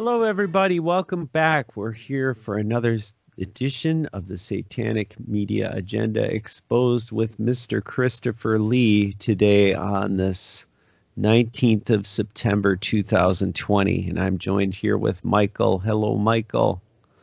Hello, everybody. Welcome back. We're here for another edition of the Satanic Media Agenda Exposed with Mr. Christopher Lee today on this 19th of September 2020. And I'm joined here with Michael. Hello, Michael.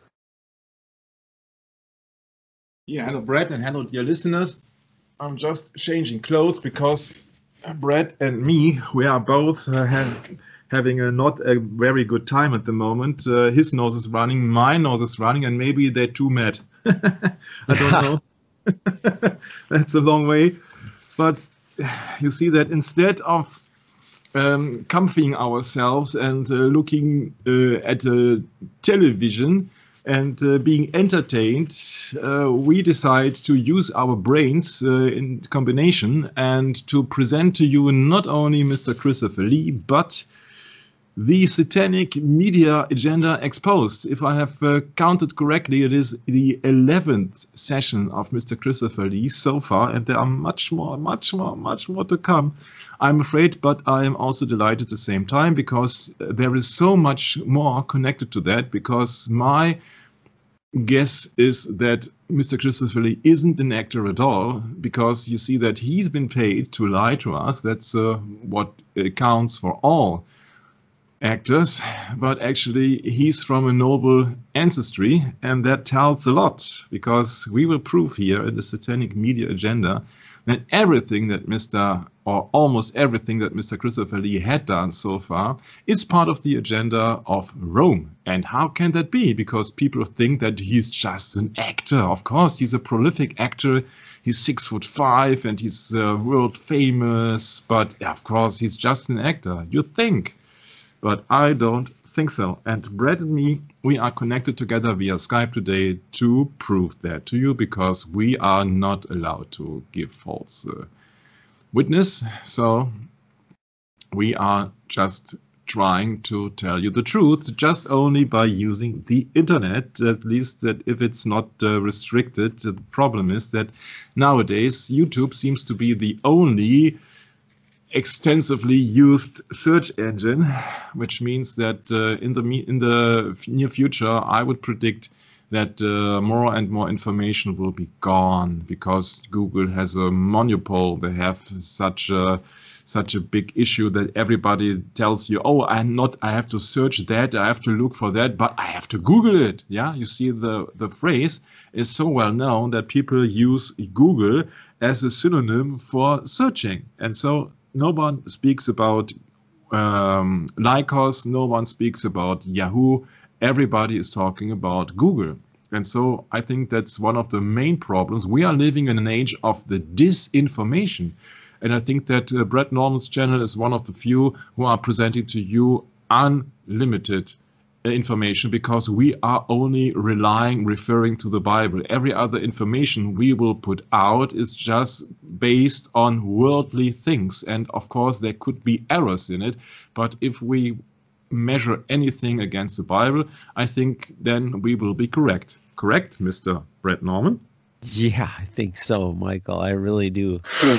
Yeah, hello, Brett, and hello, dear listeners. I'm just changing clothes because Brett and me, we are both having not a very good time at the moment. His nose is running, my nose is running, and maybe they're too mad. I don't know. That's a long way. But you see that instead of comforting ourselves and looking at television and being entertained, we decide to use our brains in combination and to present to you not only Mr. Christopher Lee, but the Satanic Media Agenda Exposed. If I have counted correctly, it is the 11th session of Mr. Christopher Lee so far, and there are much more to come, I'm afraid, but I am also delighted at the same time because there is so much more connected to that, because my guess is that Mr. Christopher Lee isn't an actor at all, because you see that he's been paid to lie to us. That's what counts for all actors, but actually he's from a noble ancestry, and that tells a lot, because we will prove here in the Satanic Media Agenda that everything that or almost everything that Mr. Christopher Lee had done so far is part of the agenda of Rome. And how can that be? Because people think that he's just an actor. Of course, he's a prolific actor. He's 6'5" and he's world famous, but of course he's just an actor. You think. But I don't think so. And Brett and me, we are connected together via Skype today to prove that to you, because we are not allowed to give false witness. So we are just trying to tell you the truth, just only by using the internet, at least that if it's not restricted. The problem is that nowadays YouTube seems to be the only extensively used search engine, which means that in the near future, I would predict that more and more information will be gone, because Google has a monopoly. They have such a big issue that everybody tells you, oh, I have to search that, I have to look for that, but I have to Google it. Yeah, you see, the phrase is so well known that people use Google as a synonym for searching. And so no one speaks about Lycos, no one speaks about Yahoo. Everybody is talking about Google. And so I think that's one of the main problems. We are living in an age of the disinformation. And I think that Brett Norman's channel is one of the few who are presenting to you unlimited information, because we are only referring to the Bible. Every other information we will put out is just based on worldly things. And of course, there could be errors in it. But if we measure anything against the Bible, I think then we will be correct. Correct, Mr. Brett Norman? Yeah, I think so, Michael. I really do.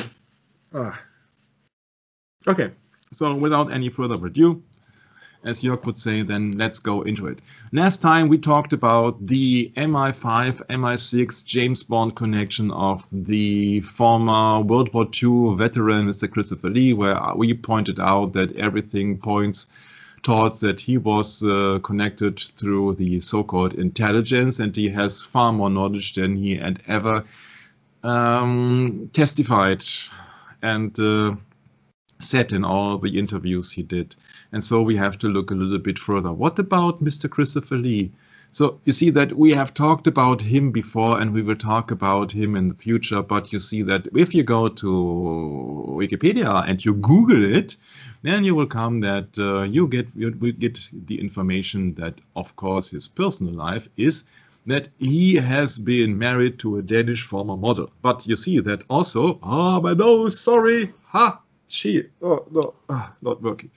Okay, so without any further ado, as Jörg would say, then let's go into it. Last time we talked about the MI5, MI6 James Bond connection of the former World War II veteran, Mr. Christopher Lee, where we pointed out that everything points towards that he was connected through the so-called intelligence, and he has far more knowledge than he had ever testified and said in all the interviews he did. And so we have to look a little bit further. What about Mr. Christopher Lee? So you see that we have talked about him before, and we will talk about him in the future. But you see that if you go to Wikipedia and you Google it, then you will come that you will get the information that, of course, his personal life is that he has been married to a Danish former model. But you see that also, my nose, sorry, not working.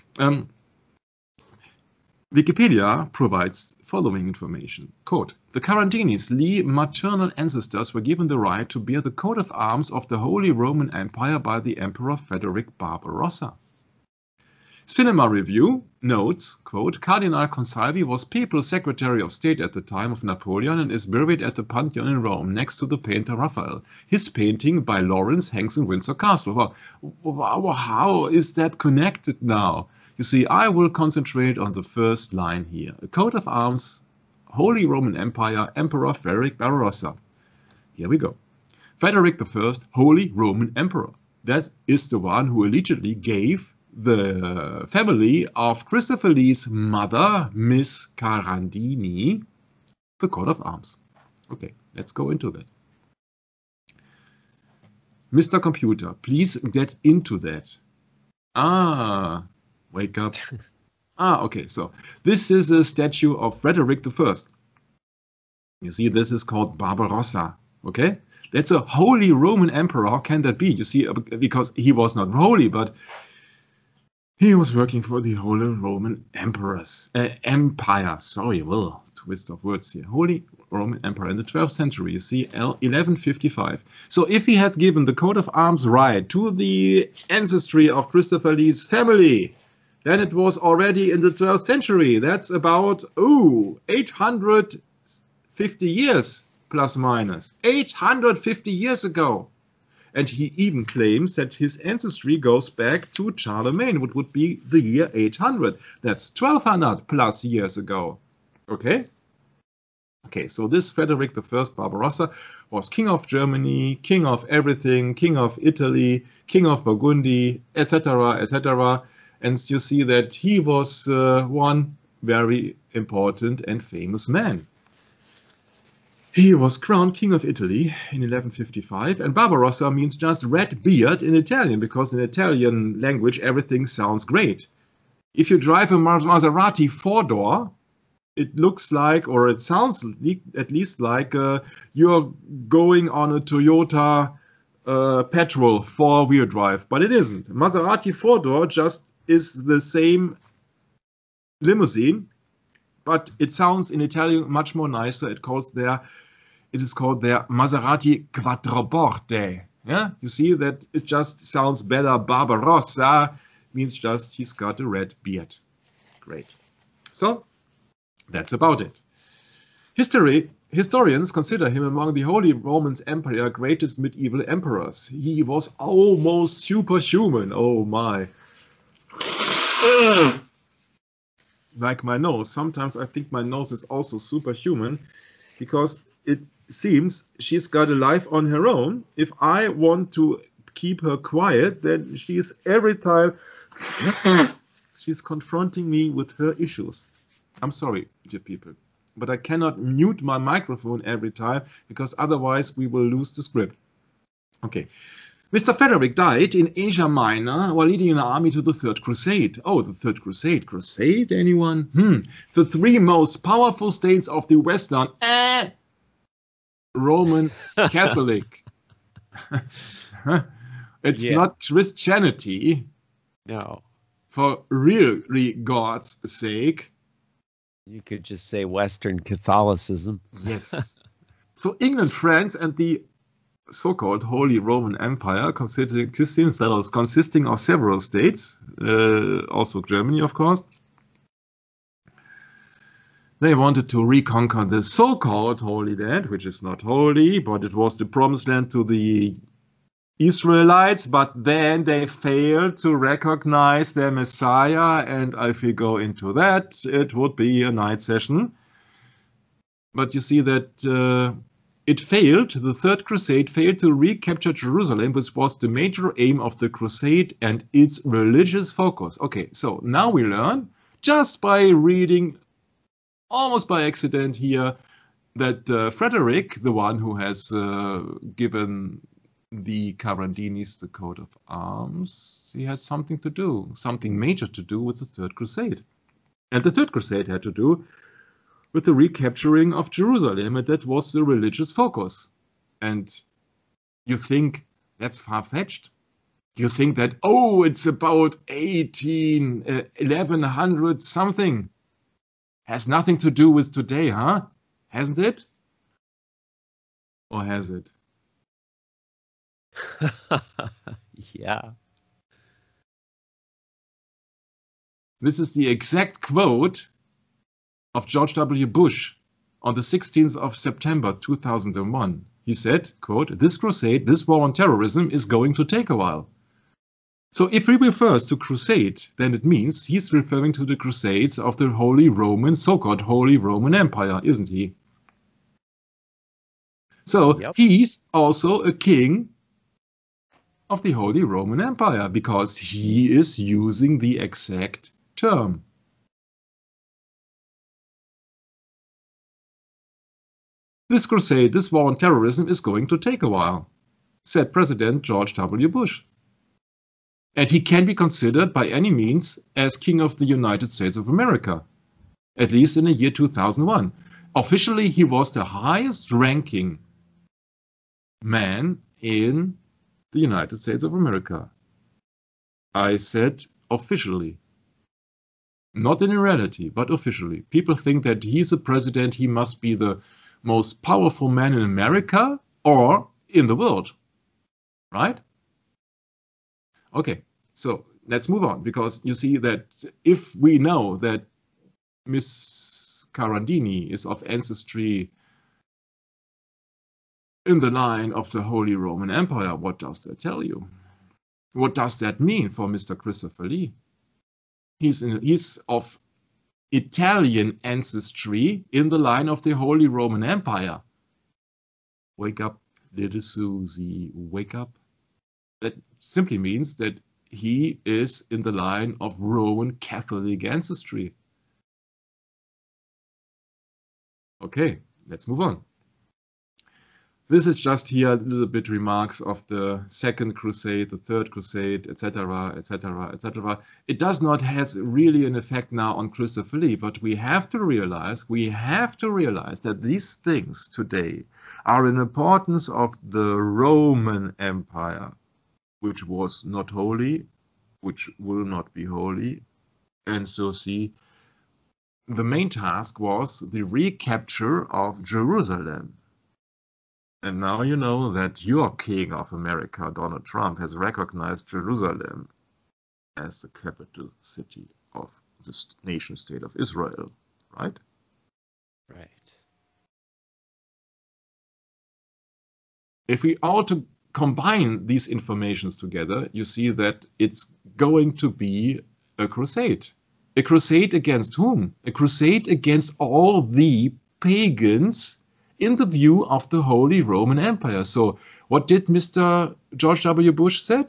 Wikipedia provides following information. Quote, the Carandini's Lee maternal ancestors were given the right to bear the coat of arms of the Holy Roman Empire by the Emperor Frederick Barbarossa. Cinema Review notes, quote, Cardinal Consalvi was Papal Secretary of State at the time of Napoleon and is buried at the Pantheon in Rome next to the painter Raphael. His painting by Lawrence hangs in Windsor Castle. Well, how is that connected now? You see, I will concentrate on the first line here. A coat of arms, Holy Roman Empire, Emperor Frederick Barbarossa. Here we go. Frederick I, Holy Roman Emperor. That is the one who allegedly gave the family of Christopher Lee's mother, Miss Carandini, the coat of arms. Okay, let's go into that. Mr. Computer, please get into that. Ah, wake up. Okay, so this is a statue of Frederick I. You see, this is called Barbarossa, okay? That's a Holy Roman Emperor. How can that be? You see, because he was not holy, but he was working for the Holy Roman Empire. Sorry, well, twist of words here. Holy Roman Empire in the 12th century, you see, 1155. So if he had given the coat of arms right to the ancestry of Christopher Lee's family, then it was already in the 12th century. That's about, 850 years, plus minus. 850 years ago. And he even claims that his ancestry goes back to Charlemagne, which would be the year 800. That's 1200 plus years ago. Okay? Okay, so this Frederick I Barbarossa was king of Germany, king of everything, king of Italy, king of Burgundy, etc., etc. And you see that he was one very important and famous man. He was crowned king of Italy in 1155, and Barbarossa means just red beard in Italian, because in Italian language everything sounds great. If you drive a Maserati four-door, it looks like, or it sounds at least like, you're going on a Toyota petrol four-wheel drive, but it isn't. Maserati four-door just is the same limousine, but it sounds in Italian much more nicer. It is called their Maserati Quattroporte. Yeah, you see that it just sounds better. Barbarossa means just he's got a red beard. Great. So that's about it. Historians consider him among the Holy Roman Empire greatest medieval emperors. He was almost superhuman. Oh my. Like my nose. Sometimes I think my nose is also superhuman, because it seems she's got a life on her own. If I want to keep her quiet, then she's every time she's confronting me with her issues. I'm sorry, dear people, but I cannot mute my microphone every time, because otherwise we will lose the script. Okay. Mr. Frederick died in Asia Minor while leading an army to the Third Crusade. Oh, the Third Crusade. Crusade, anyone? The three most powerful states of the Western Roman Catholic. It's not Christianity. No. For really God's sake. You could just say Western Catholicism. Yes. So England, France, and the so-called Holy Roman Empire, consisting of several states, also Germany, of course. They wanted to reconquer the so-called Holy Land, which is not holy, but it was the promised land to the Israelites, but then they failed to recognize their Messiah, and if we go into that, it would be a night session. But you see that it failed, the Third Crusade failed to recapture Jerusalem, which was the major aim of the crusade and its religious focus. Okay, so now we learn, just by reading, almost by accident here, that Frederick, the one who has given the Carandinis the coat of arms, he had something to do, something major to do with the Third Crusade. And the Third Crusade had to do with the recapturing of Jerusalem, and that was the religious focus. And you think that's far-fetched? You think that, oh, it's about 1100 something. Has nothing to do with today, huh? Hasn't it? Or has it? Yeah. This is the exact quote of George W. Bush on the 16th of September 2001. He said, quote, "This crusade, this war on terrorism is going to take a while." So if he refers to crusade, then it means he's referring to the crusades of the Holy Roman, so-called Holy Roman Empire, isn't he? So he's also a king of the Holy Roman Empire because he is using the exact term. "This crusade, this war on terrorism is going to take a while," said President George W. Bush. And he can be considered by any means as King of the United States of America, at least in the year 2001. Officially, he was the highest ranking man in the United States of America. I said officially. Not in reality, but officially. People think that he's a president, he must be the most powerful man in America or in the world, right? Okay, so let's move on, because you see that if we know that Miss Carandini is of ancestry in the line of the Holy Roman Empire, what does that tell you? What does that mean for Mr. Christopher Lee? He's of Italian ancestry in the line of the Holy Roman Empire. Wake up, little Susie, wake up. That simply means that he is in the line of Roman Catholic ancestry. Okay, let's move on. This is just here a little bit remarks of the Second Crusade, the Third Crusade, etc., etc., etc. It does not have really an effect now on Christopher Lee, but we have to realize that these things today are in importance of the Roman Empire, which was not holy, which will not be holy. And so see, the main task was the recapture of Jerusalem. And now you know that your king of America, Donald Trump, has recognized Jerusalem as the capital city of the nation state of Israel, right? Right. If we are to combine these informations together, you see that it's going to be a crusade. A crusade against whom? A crusade against all the pagans in the view of the Holy Roman Empire. So what did Mr. George W. Bush said?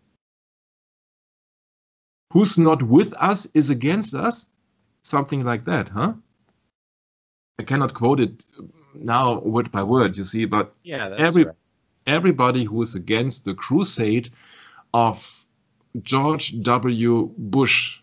Who's not with us is against us? Something like that, huh? I cannot quote it now word by word, you see, but yeah, that's right. Everybody who is against the crusade of George W. Bush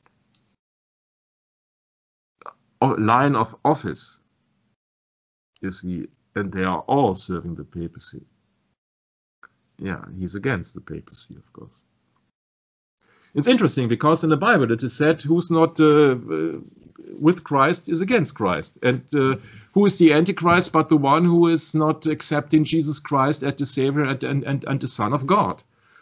line of office, you see, and they are all serving the papacy. Yeah, he's against the papacy, of course. It's interesting because in the Bible it is said who's not with Christ is against Christ. And who is the Antichrist but the one who is not accepting Jesus Christ as the Savior and the Son of God?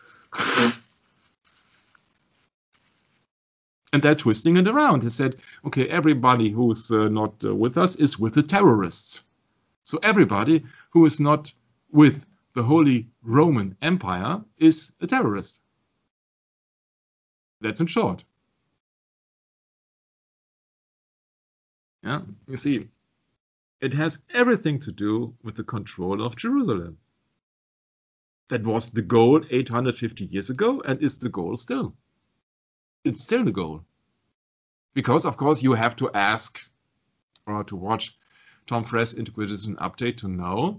And they're twisting it around. He said, okay, everybody who's not with us is with the terrorists. So everybody who is not with the Holy Roman Empire is a terrorist. That's in short. Yeah, you see, it has everything to do with the control of Jerusalem. That was the goal 850 years ago and is the goal still. It's still the goal. Because, of course, you have to ask or to watch Tom Fress Inquisition Update to know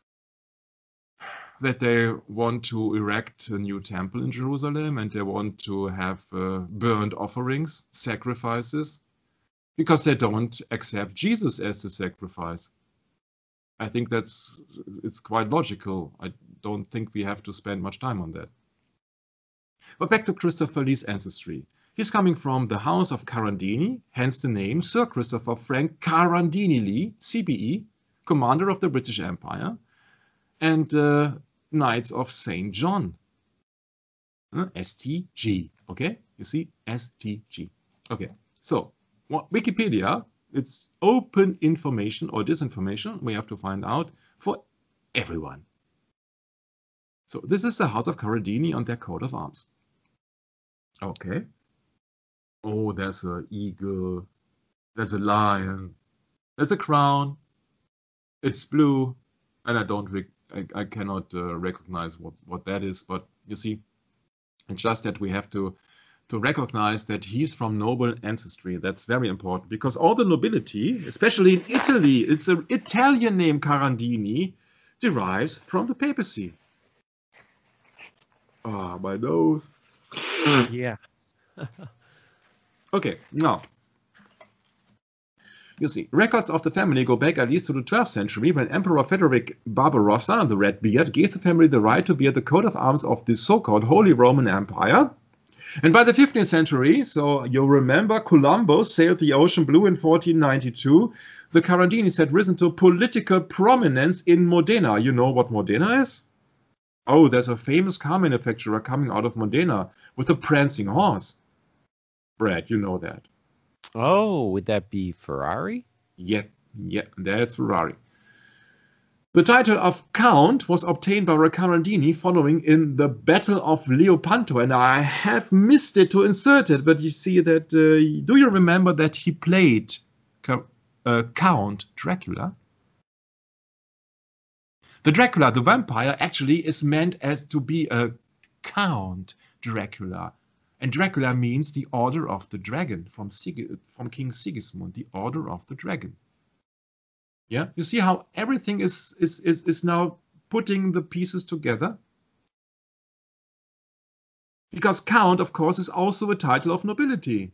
that they want to erect a new temple in Jerusalem and they want to have burnt offerings, sacrifices, because they don't accept Jesus as the sacrifice. I think it's quite logical. I don't think we have to spend much time on that. But back to Christopher Lee's ancestry. He's coming from the house of Carandini, hence the name Sir Christopher Frank Carandini Lee, CBE, commander of the British Empire, and Knights of St. John, STG, okay? You see, STG. Okay, so Wikipedia, it's open information or disinformation. We have to find out for everyone. So this is the House of Carandini on their coat of arms. Okay. Oh, there's an eagle. There's a lion. There's a crown. It's blue, and I cannot recognize what that is. But you see, it's just that we have to recognize that he's from noble ancestry. That's very important because all the nobility, especially in Italy, it's an Italian name, Carandini, derives from the papacy. Ah, my nose. Yeah. Okay, now, you see, records of the family go back at least to the 12th century when Emperor Frederick Barbarossa, the Red Beard, gave the family the right to bear the coat of arms of the so-called Holy Roman Empire. And by the 15th century, so you'll remember Columbus sailed the ocean blue in 1492, the Carandinis had risen to political prominence in Modena. You know what Modena is? Oh, there's a famous car manufacturer coming out of Modena with a prancing horse. Brad, you know that. Oh, would that be Ferrari? Yeah, that's Ferrari. The title of Count was obtained by Carandini following in the Battle of Leopanto, and I have missed it to insert it, but you see that, do you remember that he played Count Dracula? The Dracula, the vampire, actually is meant as to be a Count Dracula. And Dracula means the Order of the Dragon from King Sigismund, the Order of the Dragon. Yeah, you see how everything is now putting the pieces together? Because Count, of course, is also a title of nobility.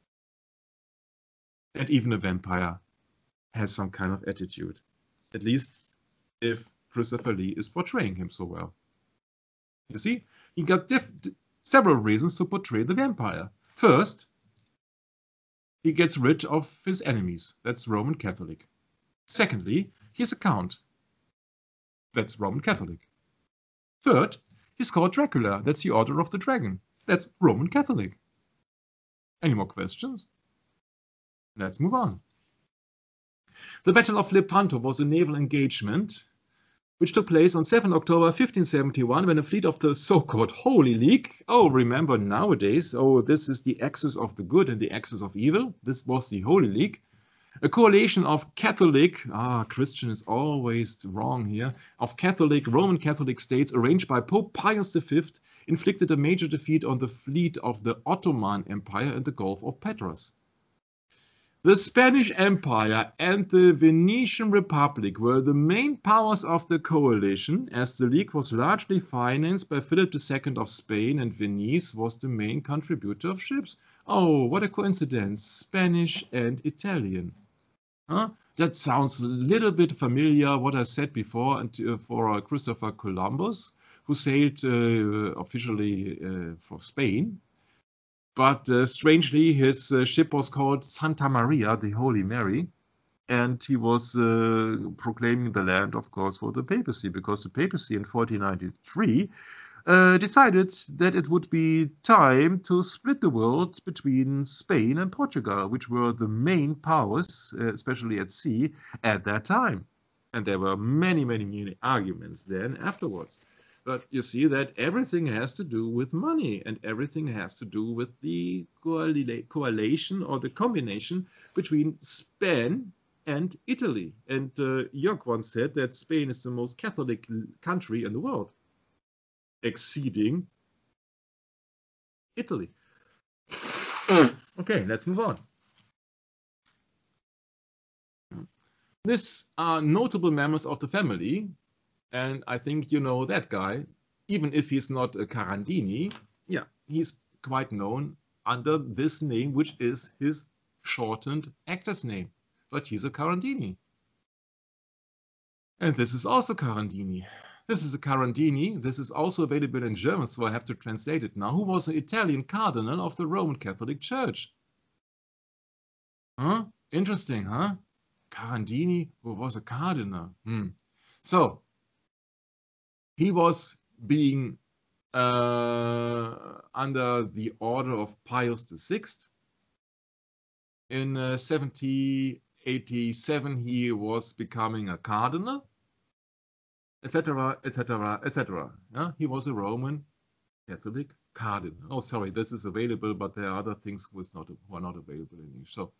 And even a vampire has some kind of attitude. At least if Christopher Lee is portraying him so well. You see, he got several reasons to portray the vampire. First, he gets rid of his enemies. That's Roman Catholic. Secondly, he's a count. That's Roman Catholic. Third, he's called Dracula. That's the Order of the Dragon. That's Roman Catholic. Any more questions? Let's move on. The Battle of Lepanto was a naval engagement which took place on 7 October 1571 when a fleet of the so-called Holy League, oh, remember nowadays, oh, this is the axis of the good and the axis of evil. This was the Holy League. A coalition of Catholic, Christian is always wrong here, of Roman Catholic states arranged by Pope Pius V inflicted a major defeat on the fleet of the Ottoman Empire in the Gulf of Patras. The Spanish Empire and the Venetian Republic were the main powers of the coalition, as the League was largely financed by Philip II of Spain and Venice was the main contributor of ships. Oh, what a coincidence, Spanish and Italian. Huh? That sounds a little bit familiar, what I said before, for Christopher Columbus, who sailed officially for Spain. But strangely, his ship was called Santa Maria, the Holy Mary, and he was proclaiming the land, of course, for the papacy, because the papacy in 1493 decided that it would be time to split the world between Spain and Portugal, which were the main powers, especially at sea, at that time. And there were many, many, many arguments then afterwards. But you see that everything has to do with money and everything has to do with the coalition or the combination between Spain and Italy. And Jörg once said that Spain is the most Catholic country in the world, exceeding Italy. Okay, let's move on. These are notable members of the family. And I think you know that guy, even if he's not a Carandini, yeah, he's quite known under this name, which is his shortened actor's name. But he's a Carandini. And this is also Carandini. This is a Carandini. This is also available in German, so I have to translate it now. Who was an Italian cardinal of the Roman Catholic Church? Huh? Interesting, huh? Carandini, who was a cardinal. So, he was being under the order of Pius VI, In 1787, he was becoming a cardinal, etc., etc., etc. Yeah? He was a Roman Catholic cardinal. Oh, sorry, this is available, but there are other things who are not available in English. So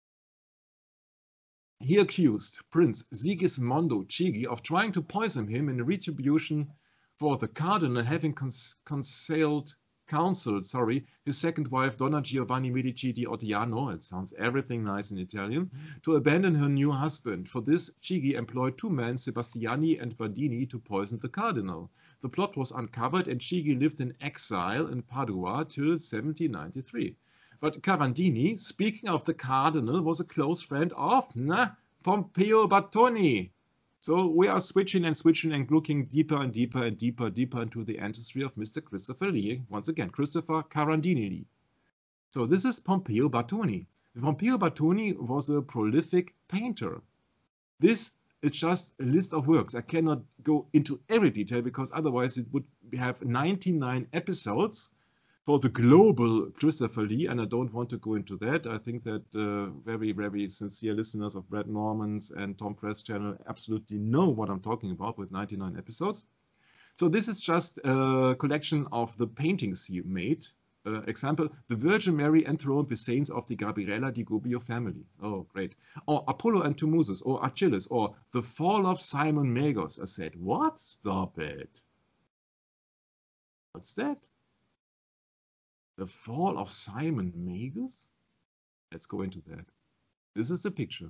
he accused Prince Sigismondo Chigi of trying to poison him in retribution for the cardinal having counseled his second wife, Donna Giovanni Medici di Ottiano, it sounds everything nice in Italian, to abandon her new husband. For this, Chigi employed two men, Sebastiani and Bandini, to poison the cardinal. The plot was uncovered and Chigi lived in exile in Padua till 1793. But Carandini, speaking of the cardinal, was a close friend of Pompeo Battoni. So we are switching and looking deeper and deeper into the ancestry of Mr. Christopher Lee. Once again, Christopher Carandini Lee. So this is Pompeo Battoni. Pompeo Battoni was a prolific painter. This is just a list of works. I cannot go into every detail because otherwise it would have 99 episodes for the global Christopher Lee, and I don't want to go into that. I think that very, very sincere listeners of Brad Norman's and Tom Press channel absolutely know what I'm talking about with 99 episodes. So this is just a collection of the paintings he made. Example, the Virgin Mary enthroned with saints of the Gabriella di Gubbio family. Oh, great. Or Apollo and Tumusus, or Achilles, or the fall of Simon Magos. I said, what? Stop it. What's that? The fall of Simon Magus? Let's go into that. This is the picture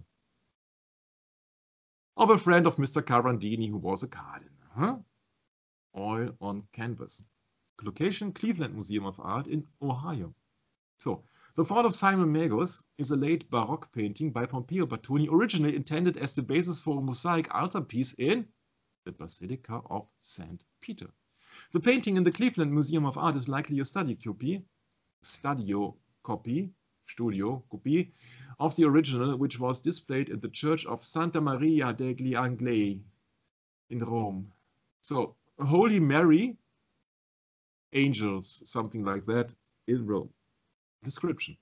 of a friend of Mr. Carandini who was a cardinal. Oil on canvas. Location, Cleveland Museum of Art in Ohio. So, the fall of Simon Magus is a late Baroque painting by Pompeo Battoni, originally intended as the basis for a mosaic altarpiece in the Basilica of St. Peter. The painting in the Cleveland Museum of Art is likely a studio copy of the original, which was displayed in the Church of Santa Maria degli Angeli in Rome. So, Holy Mary, angels, something like that, in Rome. Description.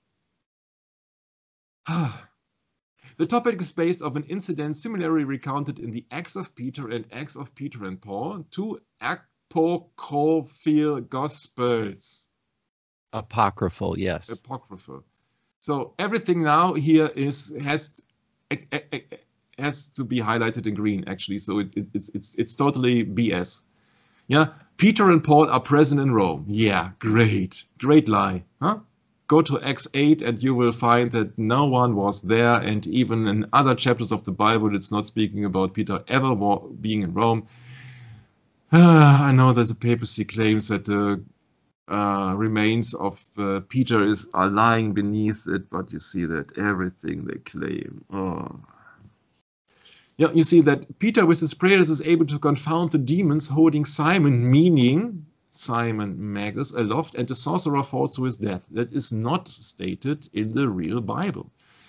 The topic is based on an incident similarly recounted in the Acts of Peter and Acts of Peter and Paul, two apocryphal Gospels. Apocryphal, yes. Apocryphal. So everything now here has to be highlighted in green, actually. So it's totally BS. Yeah, Peter and Paul are present in Rome. Yeah, great lie. Huh? Go to Acts 8 and you will find that no one was there, and even in other chapters of the Bible, it's not speaking about Peter ever being in Rome. I know that the papacy claims that the remains of Peter are lying beneath it, but you see that everything they claim. Oh. Yeah, you see that Peter with his prayers is able to confound the demons holding Simon, meaning Simon Magus, aloft, and the sorcerer falls to his death. That is not stated in the real Bible.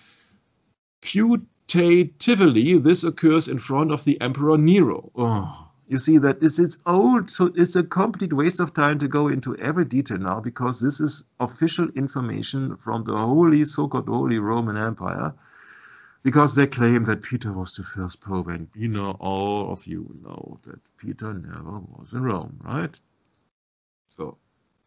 Putatively, this occurs in front of the Emperor Nero. Oh. You see that it's old, so it's a complete waste of time to go into every detail now, because this is official information from the so-called Holy Roman Empire, because they claim that Peter was the first pope, and all of you know that Peter never was in Rome, right? So,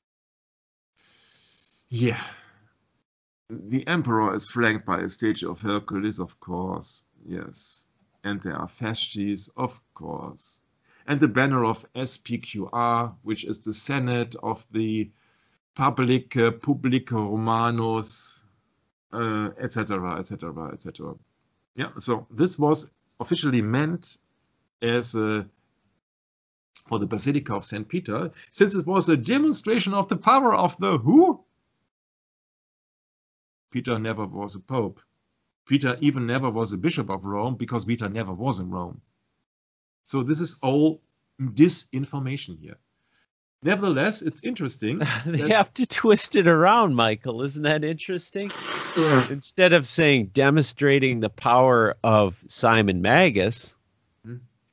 yeah. The emperor is flanked by a statue of Hercules, of course, yes. And there are fasces, of course. And the banner of SPQR, which is the Senate of the Publica Romanus, etc., etc., etc. Yeah, so this was officially meant as for the Basilica of St. Peter, since it was a demonstration of the power of the who? Peter never was a pope. Peter even never was a bishop of Rome, because Peter never was in Rome. So this is all disinformation here. Nevertheless, it's interesting. They have to twist it around, Michael. Isn't that interesting? Instead of saying demonstrating the power of Simon Magus,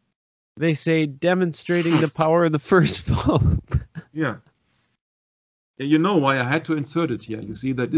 they say demonstrating the power of the first pope. Yeah. You know why I had to insert it here. You see that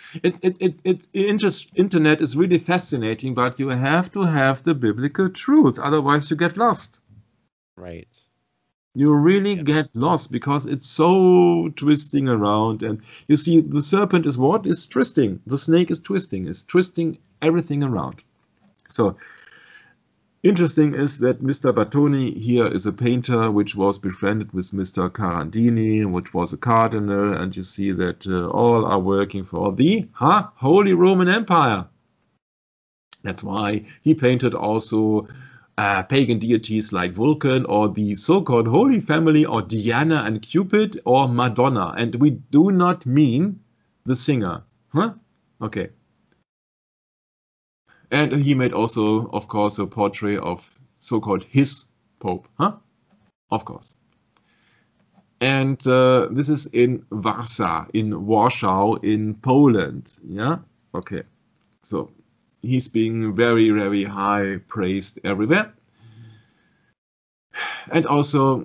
internet is really fascinating, but you have to have the biblical truth, otherwise you get lost. Right. You really get lost because it's so twisting around. And you see, the serpent is what? Is twisting. The snake is twisting everything around. So interesting is that Mr. Battoni here is a painter which was befriended with Mr. Carandini, which was a cardinal, and you see that all are working for the Holy Roman Empire. That's why he painted also pagan deities like Vulcan, or the so-called Holy Family, or Diana and Cupid, or Madonna. And we do not mean the singer. Okay. And he made also, of course, a portrait of so-called his Pope. Of course. And this is in Warsaw, in Warsaw, in Poland. Yeah? Okay. So he's being very, very high praised everywhere. And also,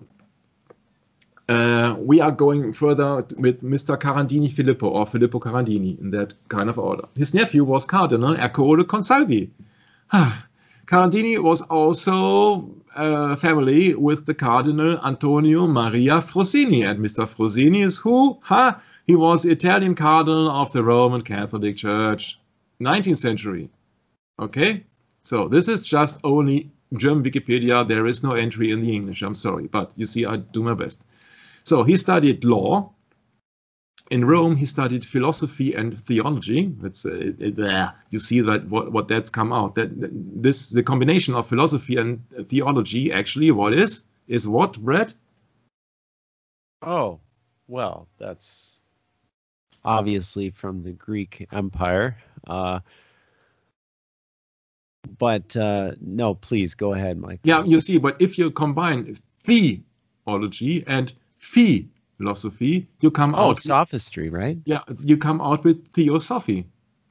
we are going further with Mr. Carandini Filippo, or Filippo Carandini, in that kind of order. His nephew was Cardinal Ercole Consalvi. Carandini was also family with the Cardinal Antonio Maria Frosini. And Mr. Frosini is who? He was Italian Cardinal of the Roman Catholic Church, 19th century. Okay? So this is just only German Wikipedia. There is no entry in the English. I'm sorry, but you see, I do my best. So he studied law. In Rome, he studied philosophy and theology. It's you see that what that's come out. The combination of philosophy and theology actually what is what, Brett? Oh, well, that's obviously from the Greek Empire. But no, please go ahead, Mike. Yeah, you see, but if you combine theology and philosophy, you come out. Sophistry, right? Yeah, you come out with theosophy.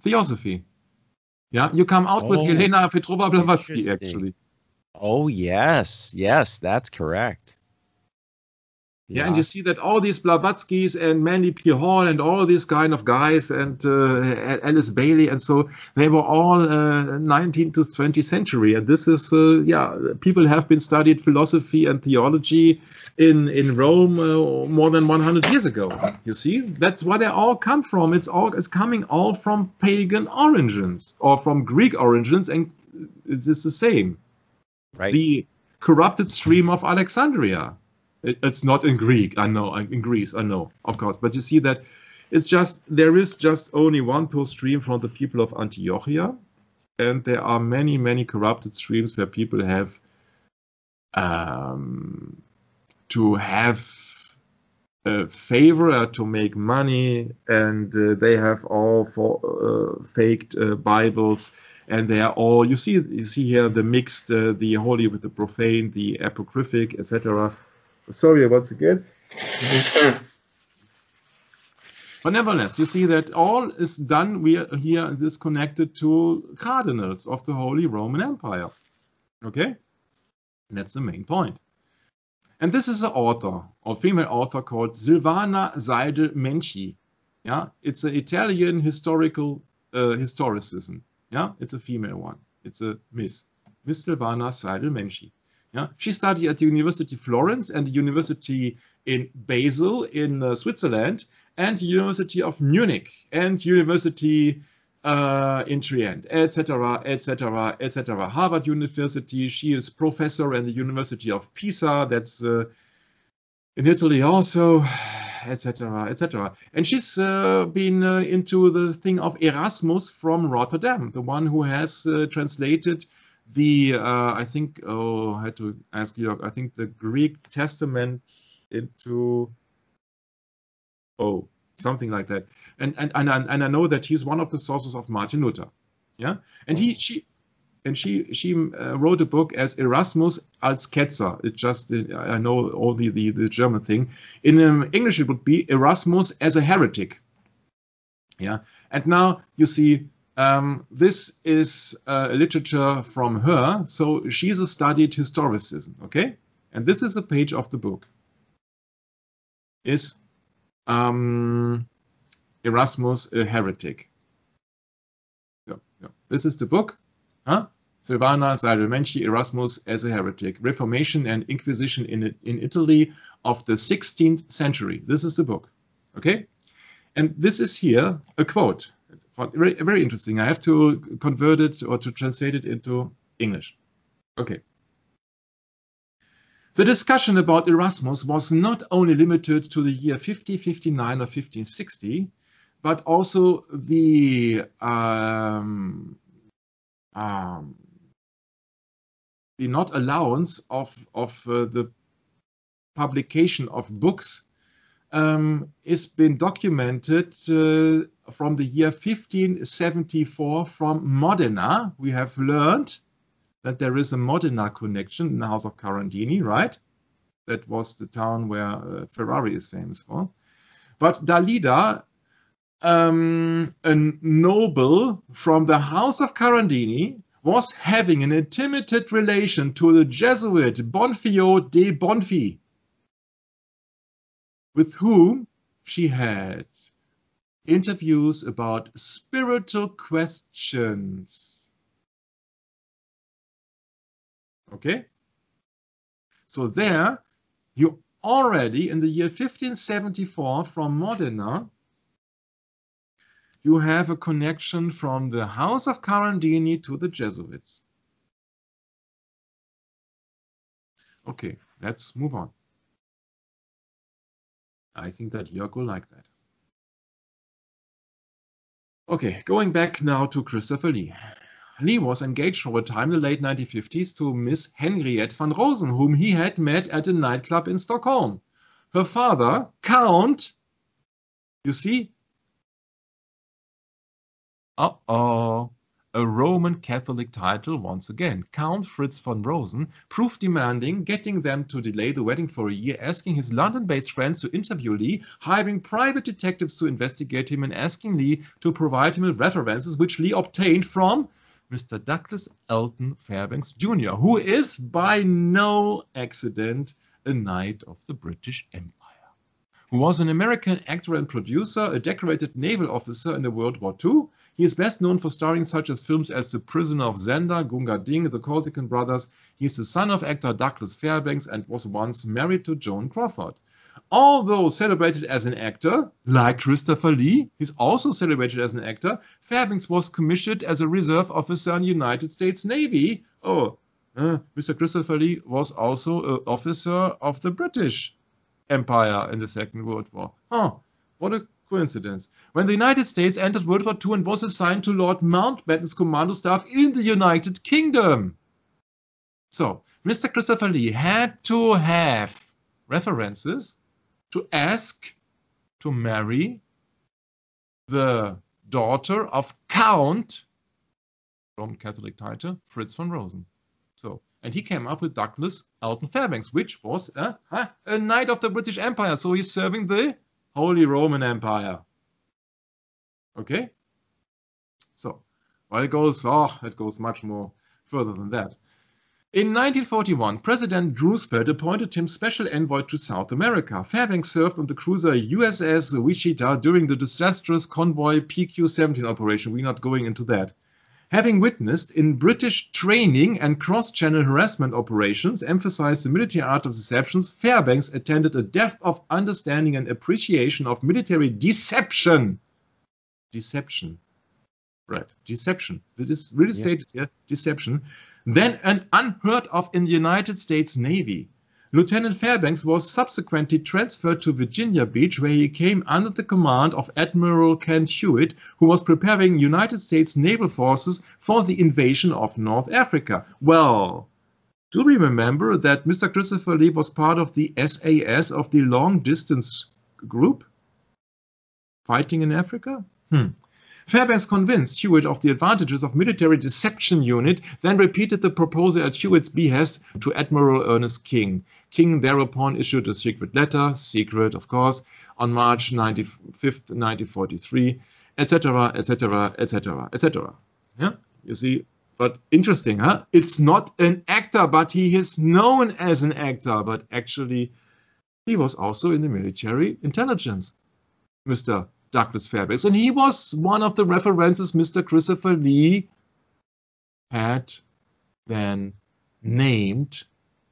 Yeah, you come out with Helena Petrova Blavatsky, actually. Oh, yes, that's correct. Yeah, and you see that all these Blavatskys and Manly P. Hall and all these kind of guys and Alice Bailey and so, they were all 19th to 20th century. And this is, people have been studied philosophy and theology in Rome more than 100 years ago. You see, that's where they all come from. It's coming all from pagan origins or from Greek origins, and it's the same. Right. The corrupted stream of Alexandria. It's not in Greek, I know, in Greece, I know, of course. But you see that there is just only one pure stream from the people of Antiochia. And there are many, many corrupted streams where people have to have a favor, to make money, and they have all faked Bibles. And they are all, you see here the mixed, the holy with the profane, the apocryphic, etc. Sorry once again. But nevertheless, you see that all is done here and is connected to cardinals of the Holy Roman Empire. Okay? And that's the main point. And this is an author, or female author, called Silvana Seidel-Menchi. Yeah? It's an Italian historicism. Yeah? It's a female one. It's a Miss Silvana Seidel-Menchi. Yeah, she studied at the University of Florence and the University in Basel in Switzerland, and the University of Munich and University in Trient, etc., etc., etc. Harvard University. She is professor at the University of Pisa. That's in Italy also, etc., etc. And she's been into the thing of Erasmus from Rotterdam, the one who has translated the I think I had to ask you. I think the Greek Testament into something like that. And I know that he's one of the sources of Martin Luther. Yeah, and she wrote a book as Erasmus als Ketzer. It just I know all the German thing. In English it would be Erasmus as a heretic. Yeah, and now you see. This is literature from her, so she's a studied historicism, okay? And this is a page of the book. Is Erasmus, a heretic. This is the book. Silvana Salvamenci, Erasmus as a heretic. Reformation and Inquisition in Italy of the 16th century. This is the book. Okay? And this is here a quote. Very, very interesting. I have to convert it or to translate it into English. Okay. The discussion about Erasmus was not only limited to the year 5059 or 1560, but also the not allowance of the publication of books is been documented from the year 1574 from Modena. We have learned that there is a Modena connection in the house of Carandini, right? That was the town where Ferrari is famous for. But Dalida, a noble from the house of Carandini, was having an intimate relation to the Jesuit Bonfio de Bonfi, with whom she had interviews about spiritual questions. Okay? So there, you already, in the year 1574, from Modena, you have a connection from the house of Carandini to the Jesuits. Okay, let's move on. I think that Jörg will like that. Okay, going back now to Christopher Lee. Lee was engaged for a time in the late 1950s to Miss Henriette van Rosen, whom he had met at a nightclub in Stockholm. Her father, Count, you see, a Roman Catholic title once again. Count Fritz von Rosen proved demanding, getting them to delay the wedding for a year, asking his London-based friends to interview Lee, hiring private detectives to investigate him, and asking Lee to provide him with references, which Lee obtained from Mr. Douglas Elton Fairbanks Jr., who is by no accident a knight of the British Empire, who was an American actor and producer, a decorated naval officer in the World War II. He is best known for starring such as films as The Prisoner of Zenda, Gunga Ding, The Corsican Brothers. He is the son of actor Douglas Fairbanks and was once married to Joan Crawford. Although celebrated as an actor, like Christopher Lee, he's also celebrated as an actor, Fairbanks was commissioned as a reserve officer in the United States Navy. Mr. Christopher Lee was also an officer of the British Empire in the Second World War. What a coincidence. When the United States entered World War II and was assigned to Lord Mountbatten's commando staff in the United Kingdom. So, Mr. Christopher Lee had to have references to ask to marry the daughter of Count, Roman Catholic title, Fritz von Rosen. So, and he came up with Douglas Elton Fairbanks, which was a knight of the British Empire. So he's serving the Holy Roman Empire. Okay? So, well, it goes much more further than that. In 1941, President Roosevelt appointed him special envoy to South America. Fairbanks served on the cruiser USS Wichita during the disastrous convoy PQ-17 operation. We're not going into that. Having witnessed in British training and cross-channel harassment operations emphasized the military art of deceptions, Fairbanks attended a depth of understanding and appreciation of military deception. Deception. Right, deception. It is really stated here, deception. Then an unheard of in the United States Navy. Lieutenant Fairbanks was subsequently transferred to Virginia Beach, where he came under the command of Admiral Kent Hewitt, who was preparing United States naval forces for the invasion of North Africa. Well, do we remember that Mr. Christopher Lee was part of the SAS of the Long Distance Group fighting in Africa? Fairbanks convinced Hewitt of the advantages of military deception unit, then repeated the proposal at Hewitt's behest to Admiral Ernest King. King thereupon issued a secret letter, secret of course, on March 95th, 1943, etc., etc., etc., etc. Yeah, you see, but interesting, huh? It's not an actor, but he is known as an actor, but actually he was also in the military intelligence. Mr. Douglas Fairbanks. And he was one of the references Mr. Christopher Lee had then named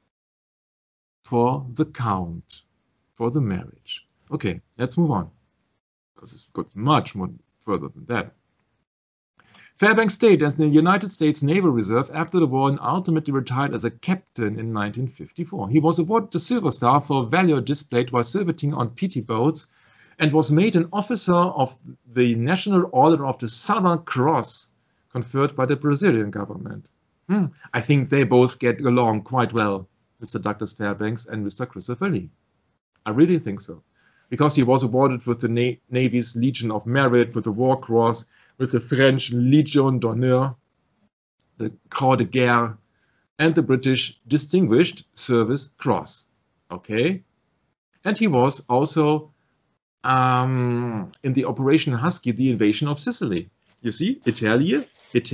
for the count, for the marriage. Okay, let's move on, because it's got much more further than that. Fairbanks stayed as the United States Naval Reserve after the war and ultimately retired as a captain in 1954. He was awarded the Silver Star for valor displayed while serving on PT boats and was made an officer of the National Order of the Southern Cross, conferred by the Brazilian government. I think they both get along quite well, Mr. Douglas Fairbanks and Mr. Christopher Lee. I really think so. Because he was awarded with the Navy's Legion of Merit, with the War Cross, with the French Légion d'Honneur, the Croix de Guerre, and the British Distinguished Service Cross. Okay? And he was also in the Operation Husky, the invasion of Sicily. You see, Italian.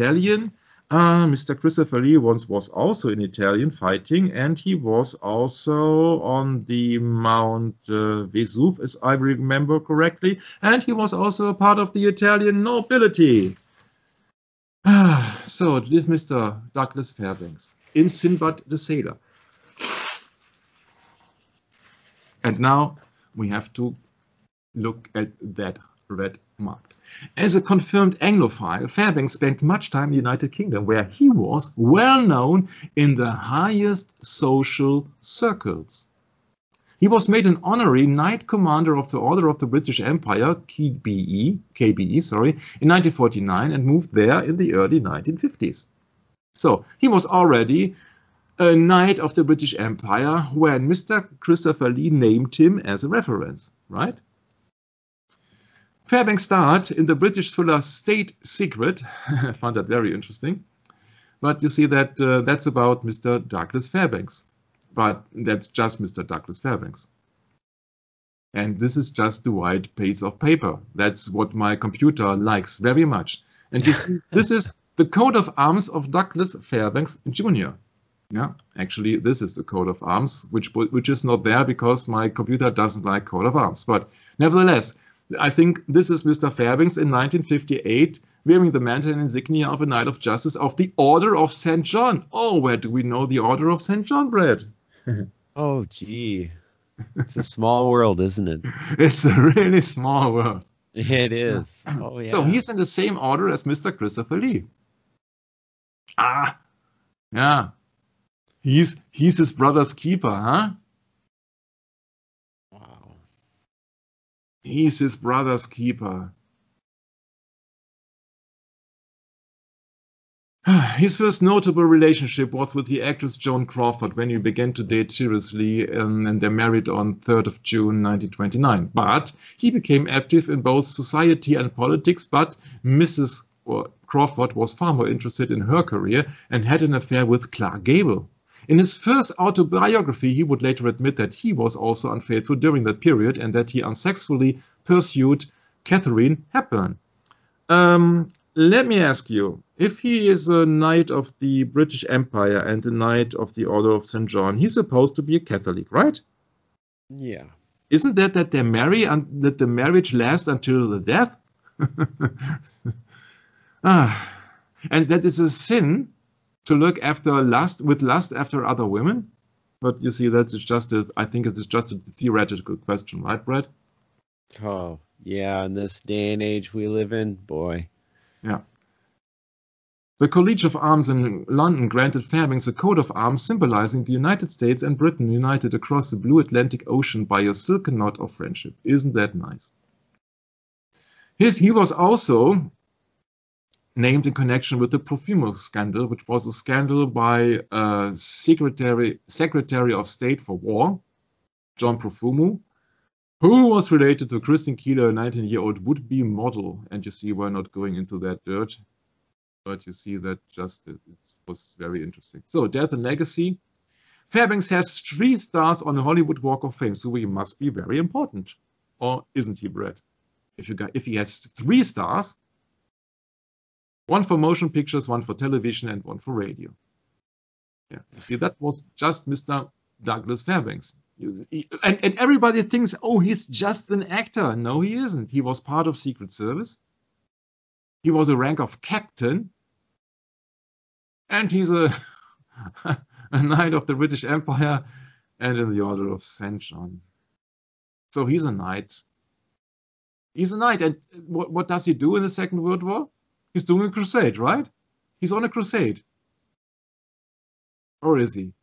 Mr. Christopher Lee once was also in Italian fighting, and he was also on the Mount Vesuve, as I remember correctly, and he was also a part of the Italian nobility. So this is Mr. Douglas Fairbanks in Sinbad the Sailor. And now we have to look at that red mark. As a confirmed Anglophile, Fairbanks spent much time in the United Kingdom, where he was well known in the highest social circles. He was made an honorary Knight Commander of the Order of the British Empire, KBE, in 1949 and moved there in the early 1950s. So he was already a Knight of the British Empire when Mr. Christopher Lee named him as a reference, right? Fairbanks starred in the British thriller State Secret. I found that very interesting. But you see that that's about Mr. Douglas Fairbanks. But that's just Mr. Douglas Fairbanks. And this is just the white piece of paper. That's what my computer likes very much. And you see, this is the coat of arms of Douglas Fairbanks Jr. Yeah, actually, this is the coat of arms, which is not there because my computer doesn't like coat of arms. But nevertheless, I think this is Mr. Fairbanks in 1958, wearing the mantle and insignia of a Knight of Justice of the Order of St. John. Oh, where do we know the Order of St. John, Brad? Oh, gee. It's a small world, isn't it? It's a really small world. It is. Oh, yeah. So he's in the same order as Mr. Christopher Lee. Ah, yeah. He's his brother's keeper, huh? Wow. He's his brother's keeper. His first notable relationship was with the actress Joan Crawford when he began to date seriously, and they married on 3rd of June 1929. But he became active in both society and politics, but Mrs. Crawford was far more interested in her career and had an affair with Clark Gable. In his first autobiography, he would later admit that he was also unfaithful during that period and that he unsuccessfully pursued Katharine Hepburn. Let me ask you, if he is a Knight of the British Empire and a Knight of the Order of St. John, he's supposed to be a Catholic, right? Yeah. Isn't that they marry and that the marriage lasts until the death? And that is a sin to look after lust after other women? But you see, that's just I think it is just a theoretical question, right, Brad? Oh, yeah, in this day and age we live in, boy. Yeah. The College of Arms in London granted Fairbanks a coat of arms symbolizing the United States and Britain united across the blue Atlantic Ocean by a silken knot of friendship. Isn't that nice? He was also named in connection with the Profumo scandal, which was a scandal by Secretary of State for War, John Profumo, who was related to Christine Keeler, a 19-year-old would-be model. And you see, we're not going into that dirt, but you see that just it was very interesting. So, death and legacy. Fairbanks has 3 stars on the Hollywood Walk of Fame, so he must be very important. Or isn't he, Brett? If he has 3 stars, 1 for motion pictures, 1 for television, and 1 for radio. Yeah, you see, that was just Mr. Douglas Fairbanks. And everybody thinks, oh, he's just an actor. No, he isn't. He was part of Secret Service. He was a rank of captain. And he's a knight of the British Empire and in the Order of St. John. So he's a knight. He's a knight. And what does he do in the Second World War? He's doing a crusade, right? He's on a crusade. Or is he?